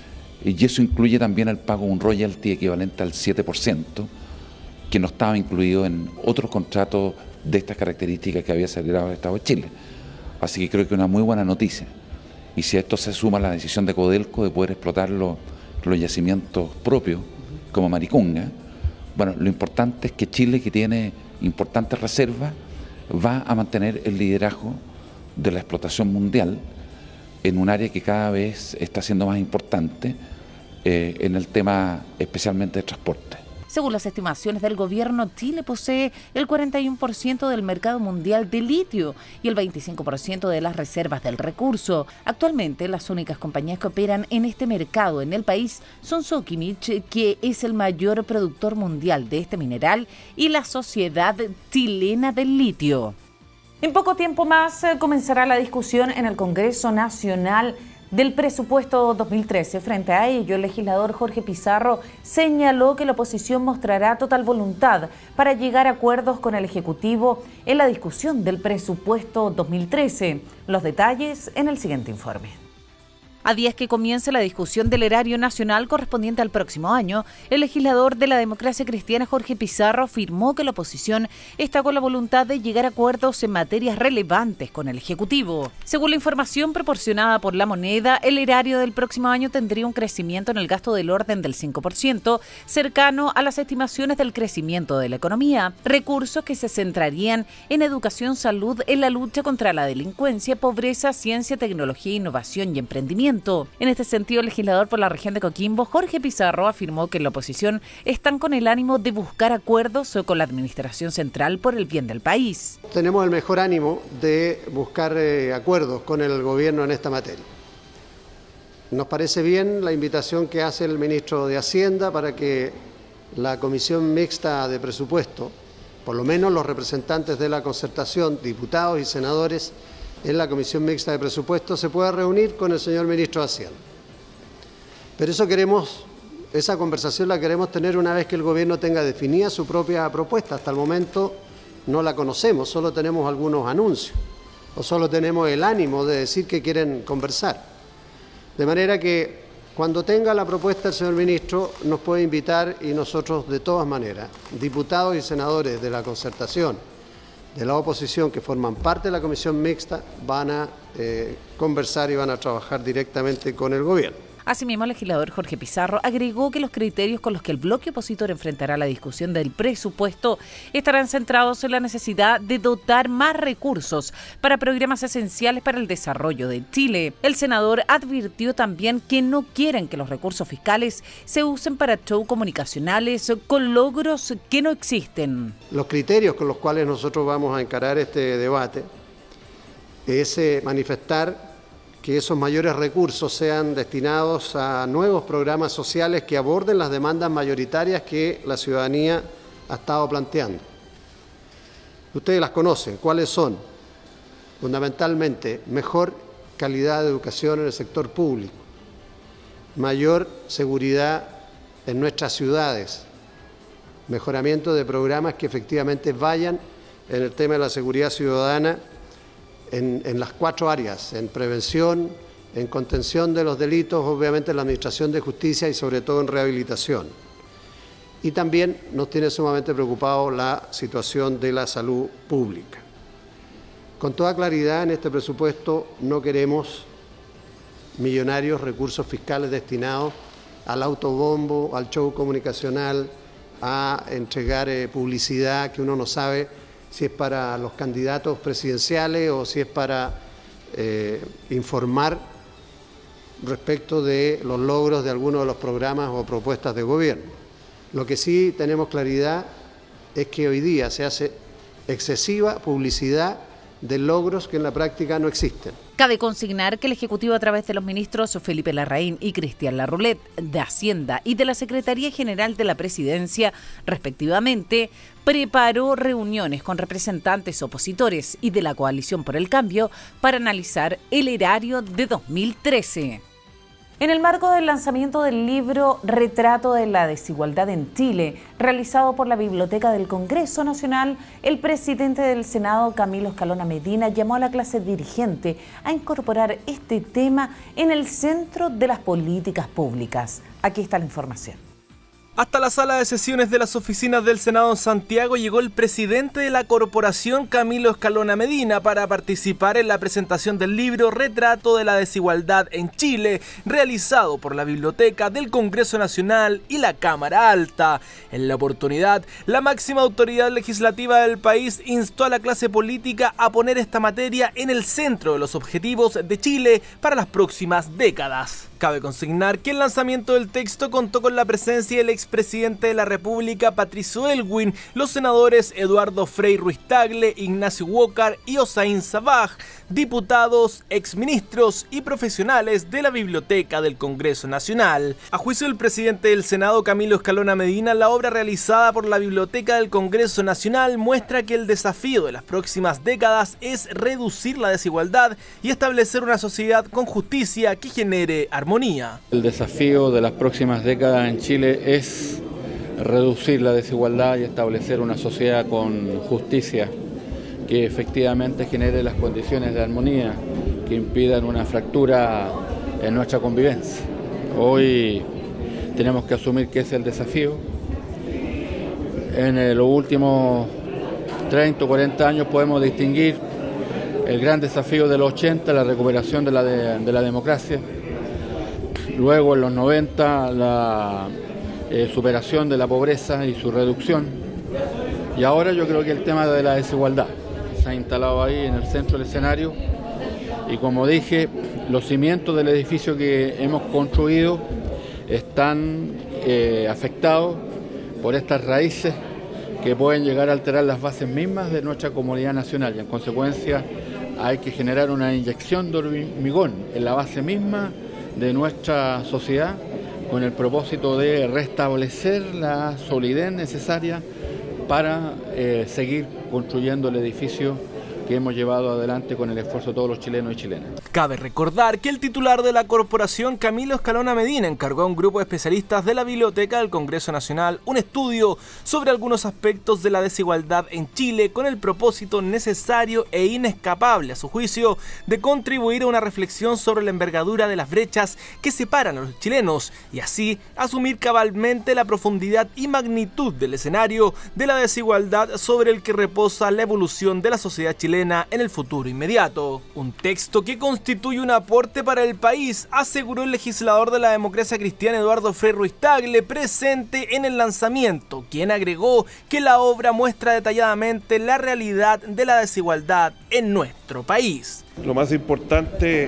Y eso incluye también el pago de un royalty equivalente al siete por ciento, que no estaba incluido en otros contratos de estas características que había celebrado el Estado de Chile. Así que creo que es una muy buena noticia. Y si a esto se suma la decisión de Codelco de poder explotar los, los yacimientos propios, como Maricunga, bueno, lo importante es que Chile, que tiene importantes reservas, va a mantener el liderazgo de la explotación mundial en un área que cada vez está siendo más importante eh, en el tema especialmente de transporte. Según las estimaciones del gobierno, Chile posee el cuarenta y uno por ciento del mercado mundial de litio y el veinticinco por ciento de las reservas del recurso. Actualmente, las únicas compañías que operan en este mercado en el país son Sokimich, que es el mayor productor mundial de este mineral, y la Sociedad Chilena del Litio. En poco tiempo más comenzará la discusión en el Congreso Nacional del presupuesto dos mil trece. Frente a ello, el legislador Jorge Pizarro señaló que la oposición mostrará total voluntad para llegar a acuerdos con el Ejecutivo en la discusión del presupuesto dos mil trece. Los detalles en el siguiente informe. A días que comience la discusión del erario nacional correspondiente al próximo año, el legislador de la Democracia Cristiana Jorge Pizarro afirmó que la oposición está con la voluntad de llegar a acuerdos en materias relevantes con el Ejecutivo. Según la información proporcionada por La Moneda, el erario del próximo año tendría un crecimiento en el gasto del orden del cinco por ciento, cercano a las estimaciones del crecimiento de la economía, recursos que se centrarían en educación, salud, en la lucha contra la delincuencia, pobreza, ciencia, tecnología, innovación y emprendimiento. En este sentido, el legislador por la región de Coquimbo, Jorge Pizarro, afirmó que la oposición están con el ánimo de buscar acuerdos con la administración central por el bien del país. Tenemos el mejor ánimo de buscar eh, acuerdos con el gobierno en esta materia. Nos parece bien la invitación que hace el ministro de Hacienda para que la Comisión Mixta de Presupuesto, por lo menos los representantes de la concertación, diputados y senadores, en la Comisión Mixta de Presupuestos se pueda reunir con el señor Ministro de Hacienda. Pero eso queremos, esa conversación la queremos tener una vez que el Gobierno tenga definida su propia propuesta. Hasta el momento no la conocemos, solo tenemos algunos anuncios o solo tenemos el ánimo de decir que quieren conversar. De manera que cuando tenga la propuesta el señor Ministro nos puede invitar y nosotros de todas maneras, diputados y senadores de la concertación, de la oposición que forman parte de la comisión mixta, van a eh, conversar y van a trabajar directamente con el gobierno. Asimismo, el legislador Jorge Pizarro agregó que los criterios con los que el bloque opositor enfrentará la discusión del presupuesto estarán centrados en la necesidad de dotar más recursos para programas esenciales para el desarrollo de Chile. El senador advirtió también que no quieren que los recursos fiscales se usen para show comunicacionales con logros que no existen. Los criterios con los cuales nosotros vamos a encarar este debate es eh, manifestar que esos mayores recursos sean destinados a nuevos programas sociales que aborden las demandas mayoritarias que la ciudadanía ha estado planteando. Ustedes las conocen, ¿cuáles son? Fundamentalmente, mejor calidad de educación en el sector público, mayor seguridad en nuestras ciudades, mejoramiento de programas que efectivamente vayan en el tema de la seguridad ciudadana en, en las cuatro áreas, en prevención, en contención de los delitos, obviamente en la administración de justicia y sobre todo en rehabilitación. Y también nos tiene sumamente preocupado la situación de la salud pública. Con toda claridad, en este presupuesto no queremos millonarios recursos fiscales destinados al autobombo, al show comunicacional, a entregar eh, publicidad que uno no sabe si es para los candidatos presidenciales o si es para eh, informar respecto de los logros de algunos de los programas o propuestas de gobierno. Lo que sí tenemos claridad es que hoy día se hace excesiva publicidad de logros que en la práctica no existen. Cabe consignar que el Ejecutivo, a través de los ministros Felipe Larraín y Cristian Larroulet de Hacienda y de la Secretaría General de la Presidencia, respectivamente, preparó reuniones con representantes opositores y de la Coalición por el Cambio para analizar el erario de dos mil trece. En el marco del lanzamiento del libro Retrato de la Desigualdad en Chile, realizado por la Biblioteca del Congreso Nacional, el presidente del Senado, Camilo Escalona Medina, llamó a la clase dirigente a incorporar este tema en el centro de las políticas públicas. Aquí está la información. Hasta la sala de sesiones de las oficinas del Senado en Santiago llegó el presidente de la corporación, Camilo Escalona Medina, para participar en la presentación del libro Retrato de la Desigualdad en Chile, realizado por la Biblioteca del Congreso Nacional y la Cámara Alta. En la oportunidad, la máxima autoridad legislativa del país instó a la clase política a poner esta materia en el centro de los objetivos de Chile para las próximas décadas. Cabe consignar que el lanzamiento del texto contó con la presencia del expresidente de la República, Patricio Aylwin, los senadores Eduardo Frei Ruiz Tagle, Ignacio Walker y Hossein Sabbag, diputados, exministros y profesionales de la Biblioteca del Congreso Nacional. A juicio del presidente del Senado, Camilo Escalona Medina, la obra realizada por la Biblioteca del Congreso Nacional muestra que el desafío de las próximas décadas es reducir la desigualdad y establecer una sociedad con justicia que genere armonía. El desafío de las próximas décadas en Chile es reducir la desigualdad y establecer una sociedad con justicia que efectivamente genere las condiciones de armonía que impidan una fractura en nuestra convivencia. Hoy tenemos que asumir que ese es el desafío. En los últimos treinta o cuarenta años podemos distinguir el gran desafío de los ochenta, la recuperación de la, de, de la democracia. Luego, en los noventa, la eh, superación de la pobreza y su reducción. Y ahora yo creo que el tema de la desigualdad se ha instalado ahí en el centro del escenario. Y como dije, los cimientos del edificio que hemos construido están eh, afectados por estas raíces que pueden llegar a alterar las bases mismas de nuestra comunidad nacional. Y en consecuencia hay que generar una inyección de hormigón en la base misma de nuestra sociedad con el propósito de restablecer la solidez necesaria para eh, seguir construyendo el edificio que hemos llevado adelante con el esfuerzo de todos los chilenos y chilenas. Cabe recordar que el titular de la corporación, Camilo Escalona Medina, encargó a un grupo de especialistas de la Biblioteca del Congreso Nacional un estudio sobre algunos aspectos de la desigualdad en Chile con el propósito necesario e inescapable, a su juicio, de contribuir a una reflexión sobre la envergadura de las brechas que separan a los chilenos y así asumir cabalmente la profundidad y magnitud del escenario de la desigualdad sobre el que reposa la evolución de la sociedad chilena en el futuro inmediato. Un texto que constituye un aporte para el país, aseguró el legislador de la democracia cristiana Eduardo Frei Ruiz Tagle, presente en el lanzamiento, quien agregó que la obra muestra detalladamente la realidad de la desigualdad en nuestro país. Lo más importante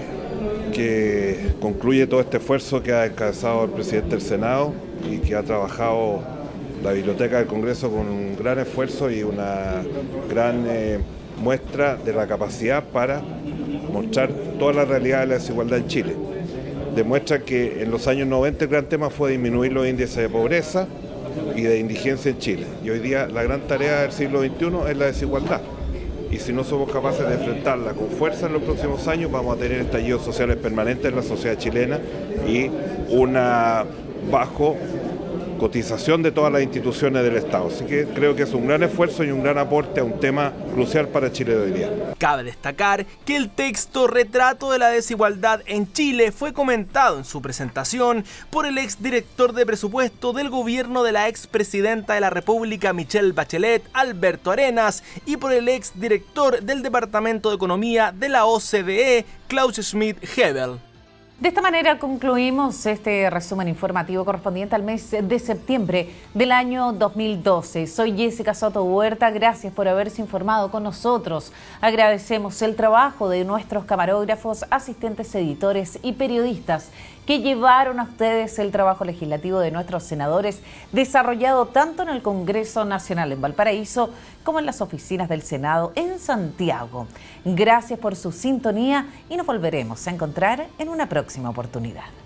que concluye todo este esfuerzo que ha encabezado el presidente del Senado y que ha trabajado la Biblioteca del Congreso con un gran esfuerzo y una gran eh, muestra de la capacidad para mostrar toda la realidad de la desigualdad en Chile. Demuestra que en los años noventa el gran tema fue disminuir los índices de pobreza y de indigencia en Chile. Y hoy día la gran tarea del siglo veintiuno es la desigualdad. Y si no somos capaces de enfrentarla con fuerza en los próximos años, vamos a tener estallidos sociales permanentes en la sociedad chilena y una bajo cotización de todas las instituciones del Estado. Así que creo que es un gran esfuerzo y un gran aporte a un tema crucial para Chile de hoy día. Cabe destacar que el texto Retrato de la desigualdad en Chile fue comentado en su presentación por el exdirector de presupuesto del gobierno de la expresidenta de la República Michelle Bachelet, Alberto Arenas, y por el exdirector del Departamento de Economía de la O C D E, Klaus Schmidt-Hebel. De esta manera concluimos este resumen informativo correspondiente al mes de septiembre del año dos mil doce. Soy Jessica Soto Huerta, gracias por haberse informado con nosotros. Agradecemos el trabajo de nuestros camarógrafos, asistentes editores y periodistas que llevaron a ustedes el trabajo legislativo de nuestros senadores, desarrollado tanto en el Congreso Nacional en Valparaíso como en las oficinas del Senado en Santiago. Gracias por su sintonía y nos volveremos a encontrar en una próxima oportunidad.